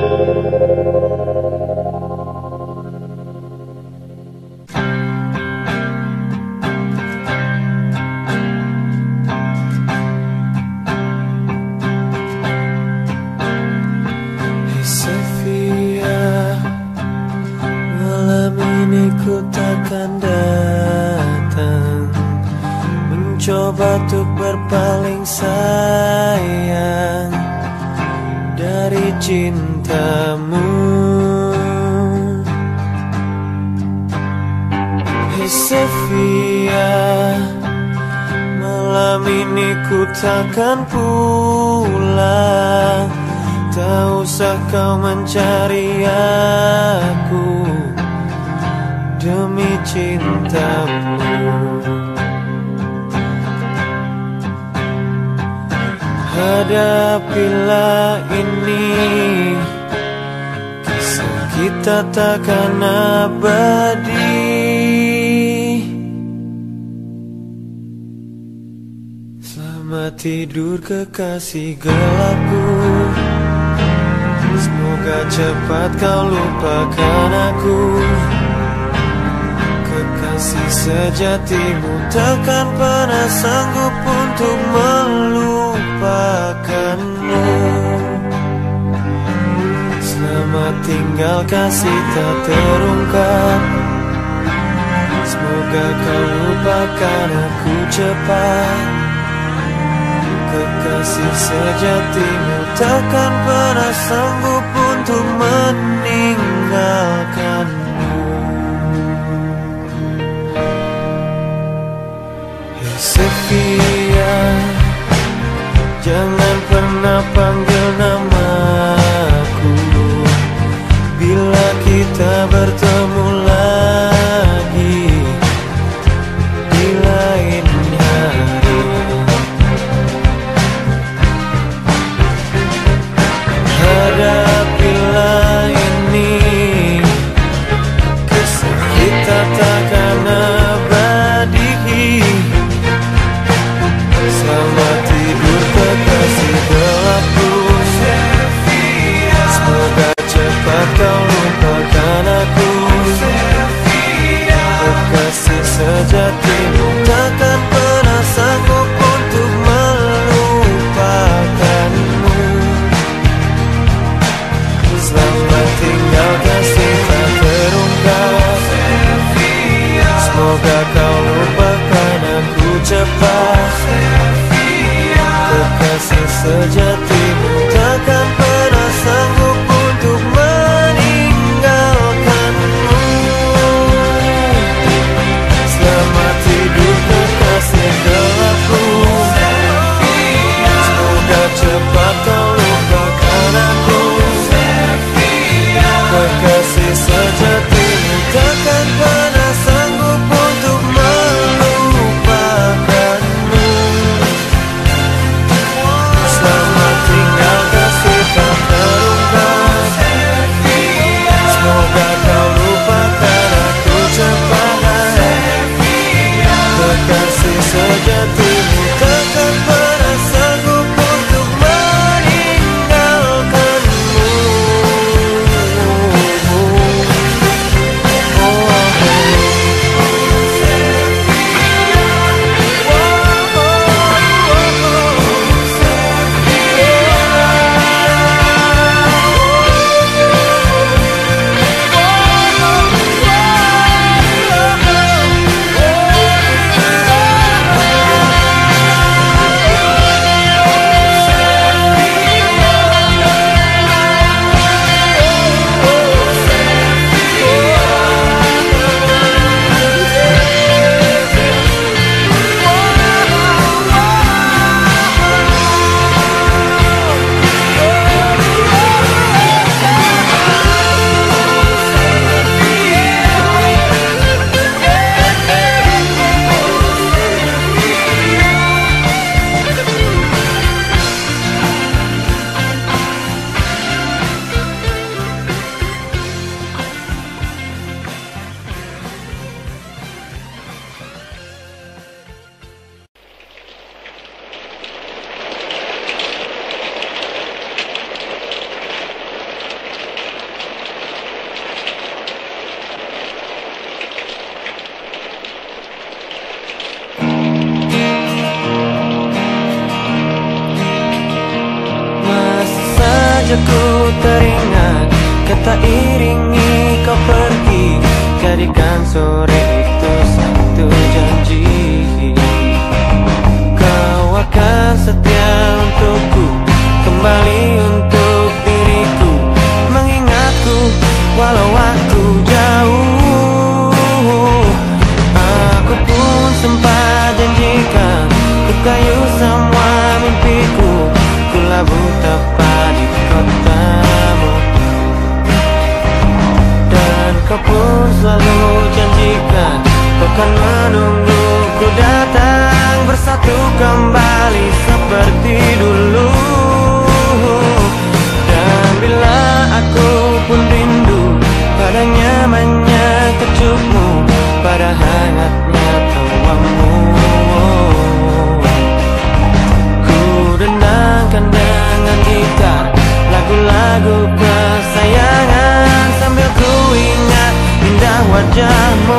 Sevilla, malam ini ku takkan datang mencoba untuk berpaling sayang dari cintamu. Hey Sevilla, malam ini ku takkan pulang. Tak usah kau mencari aku demi cintamu. Hadapilah ini, kisah kita takkan abadi. Selamat tidur kekasih gelapku. Semoga cepat kau lupakan aku. Kekasih sejatimu takkan pernah sanggup untuk melupakanmu. Selamat tinggal kasih tak terungkap. Semoga kau lupakan aku cepat. Kekasih sejatimu takkan pernah sanggup untuk meninggalkanmu. Hei Sevia, jangan pernah panggil namaku. Bila kita bertemu lagi di lain hari, hadapilah ini. Kisah kita takkan abadi. Selamat tidur kekasih gelapku. Semoga cepat kau lupakan aku. Kekasih sejatimu takkan pernah sanggup untuk melupakanmu. Selamat tinggal kasih tak terungkap. Semoga kau lupakan aku cepat. Kekasih sejatimu takkan pernah sanggup untuk meninggalkanmu. Selamat tidur kekasih gelapku. Semoga cepat kau lupakan aku. Kekasih sejatimu takkan pernah sanggup untuk melupakanmu. Selamat tinggal kasih tak terungkap. Semoga kau lupakan aku cepat. Kekasih sejatimu takkan pernah sanggup untuk meninggalkanmu. Ku teringat kata iringi kau pergi. Jadikan sore itu satu janji. Kau akan setia untukku, kembali untuk diriku, mengingatku walau waktu jauh. Aku pun sempat janjikan ku kayu semua mimpiku. Ku labur tepat di kotamu, dan kau pun selalu janjikan kau kan menungguku datang, bersatu kembali seperti dulu. Dan bila aku pun rindu pada nyamannya kecupmu, pada hangatnya tawamu, ku dendangkan dengan gitar lagu-lagu wajahmu.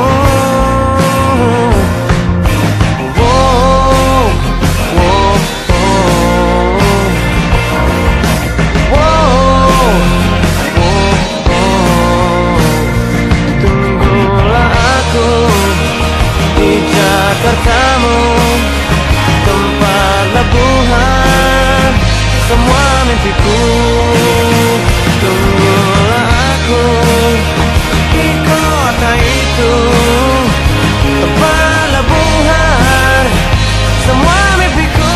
Tunggulah aku di Jakartamu, tempat lebuhan semua mimpiku. Tunggulah aku di kota itu, tempat lebuhan semua mimpiku.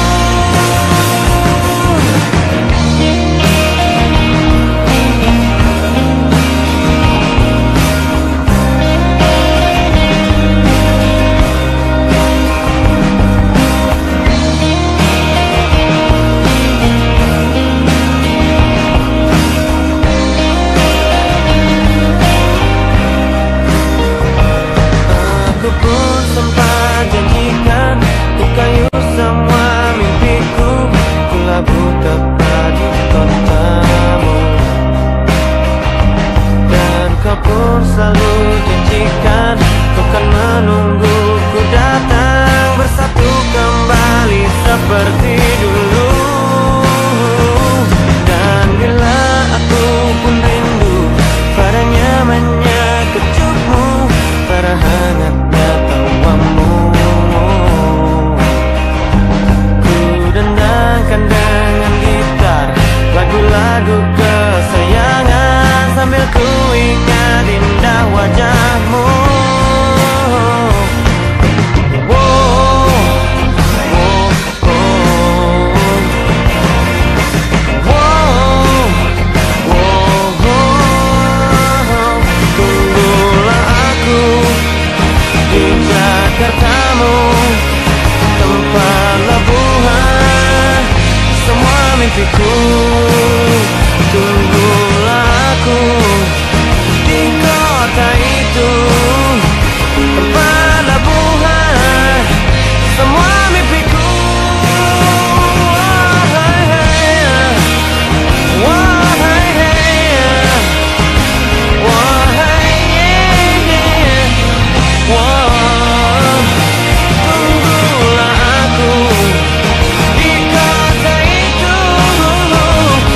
Aku pun sempat janjikan ku kayu semua mimpiku, ku labur tepat di kotamu. Dan kau pun selalu janjikan kau kan menungguku datang, bersatu kembali seperti dulu. Dan bila aku pun rindu pada nyamannya kecupmu, pada hangatnya tawamu, ku dendangkan dengan gitar lagu-lagu kesayangan, sambil ku ingat indah wajahmu. Tunggulah aku di Jakartamu, tempat lebuhan semua mimpiku. Tunggulah aku di kota itu, tempat lebuhan semua mimpiku. Tunggulah aku di kota itu,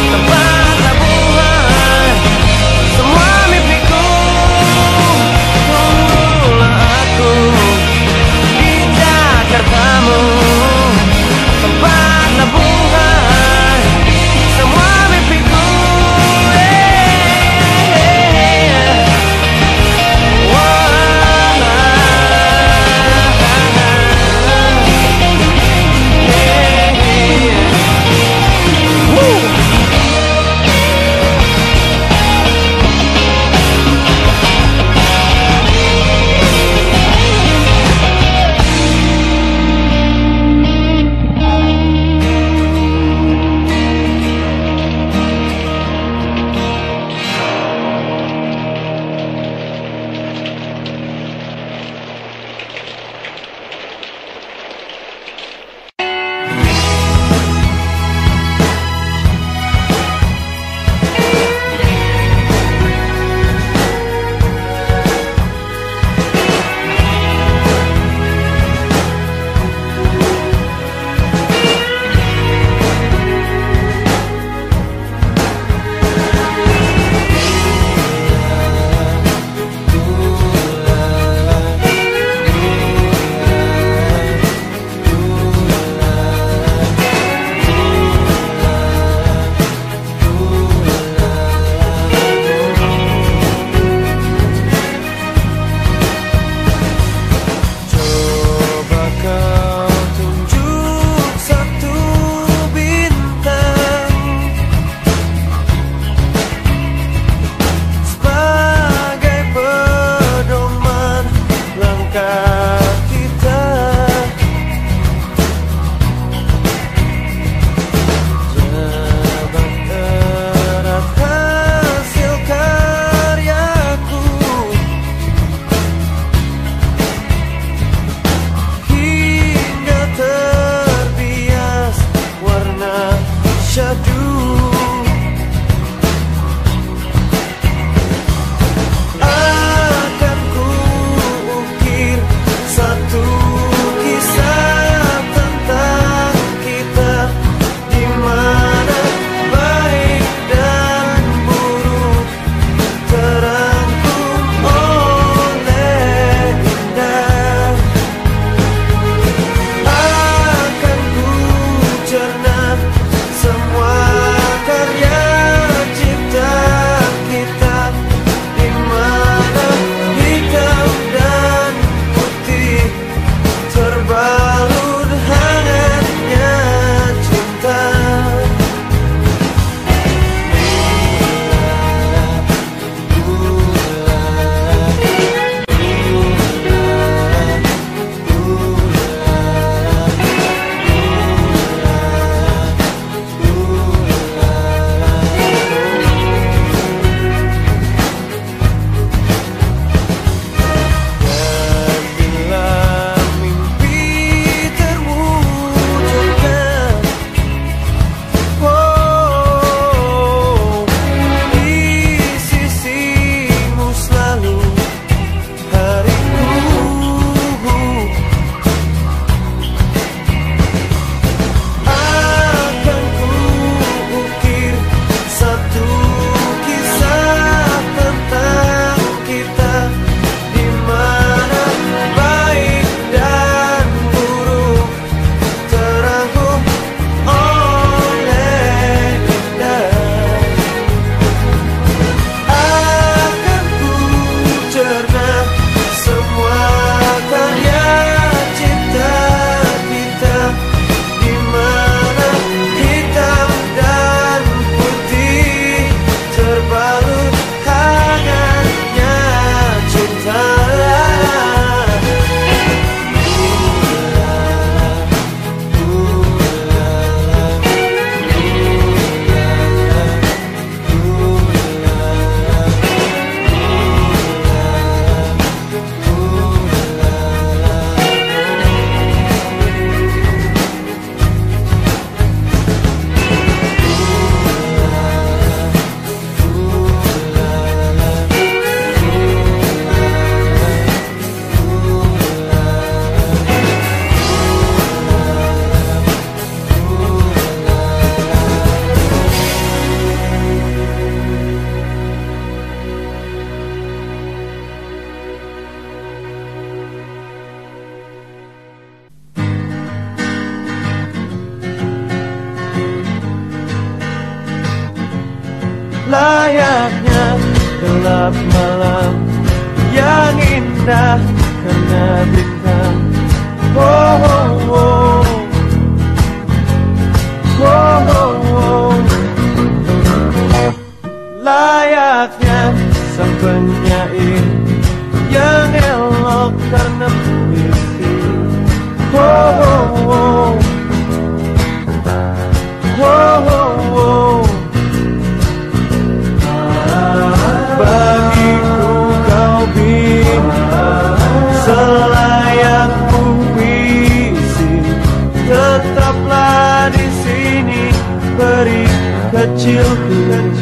layaknya gelap malam yang indah karena bintang. Oh, oh, oh. Oh, oh, oh. Layaknya sang penyair yang elok karena puisi. Oh, oh, oh. Oh, oh, oh. Bagiku kau bintang selayak puisi, tetaplah di sini beri kecilku.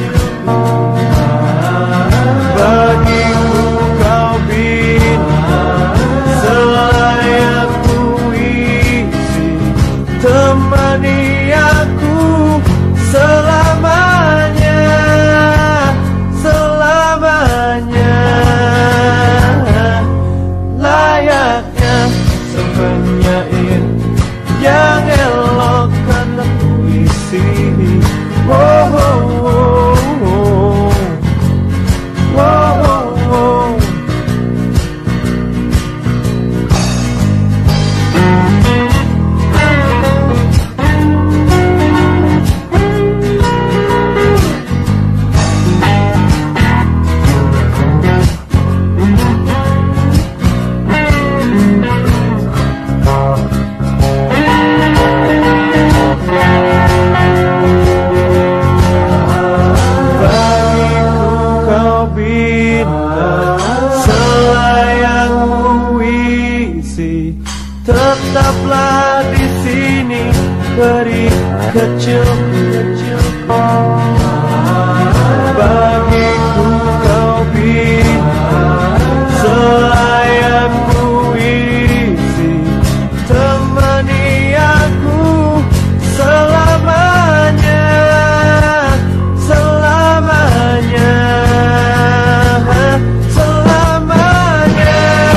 Bagiku kau bintang selayak puisi, temani aku selamanya, selamanya. Layaknya sang penyair yang elok karena puisi. Oh, oh, oh, oh. Oh, oh, oh. Tetaplah di sini beri kecil-kecil. Bagiku kau bintang selayak puisi, temani aku selamanya, selamanya, selamanya.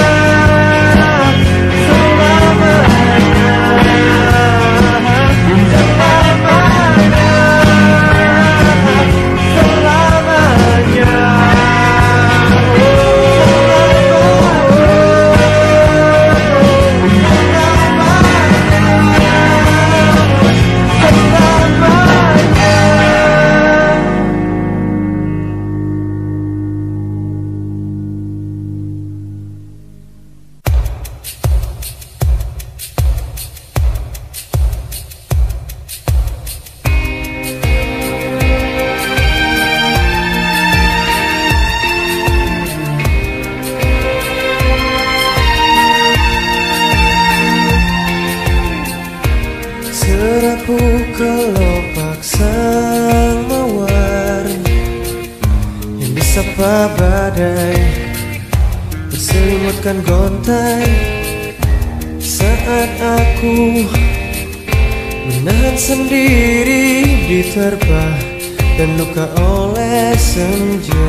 Serapu kelopak sang mawar yang disapa badai, berselimutkan gontai saat aku menahan sendiri diterpa dan luka oleh senja.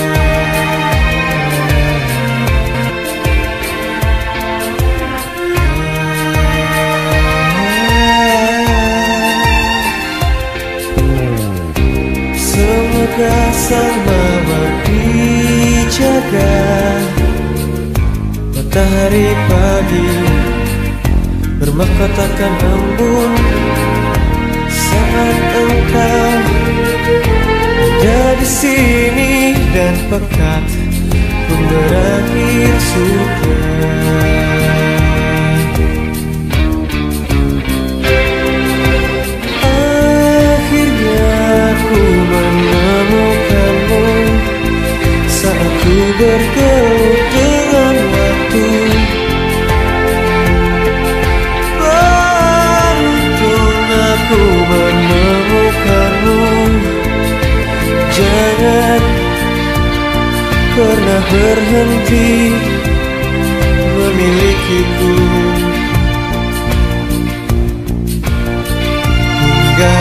Semoga sang mawar dijaga matahari pagi bermahkotakan embun saat engkau ada di sini dan pekat pun berakhir sudah. Menemukanmu saat ku bergelut dengan waktu. Beruntung aku menemukanmu. Jangan pernah berhenti memilikiku hingga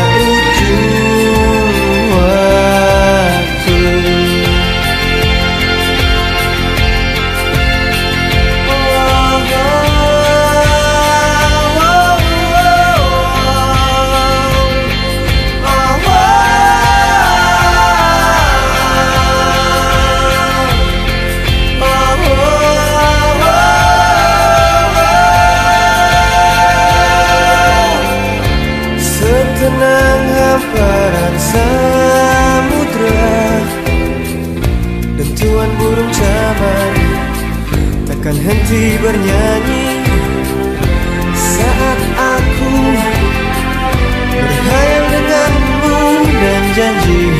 hati bernyanyi saat aku berhayal denganmu dan janji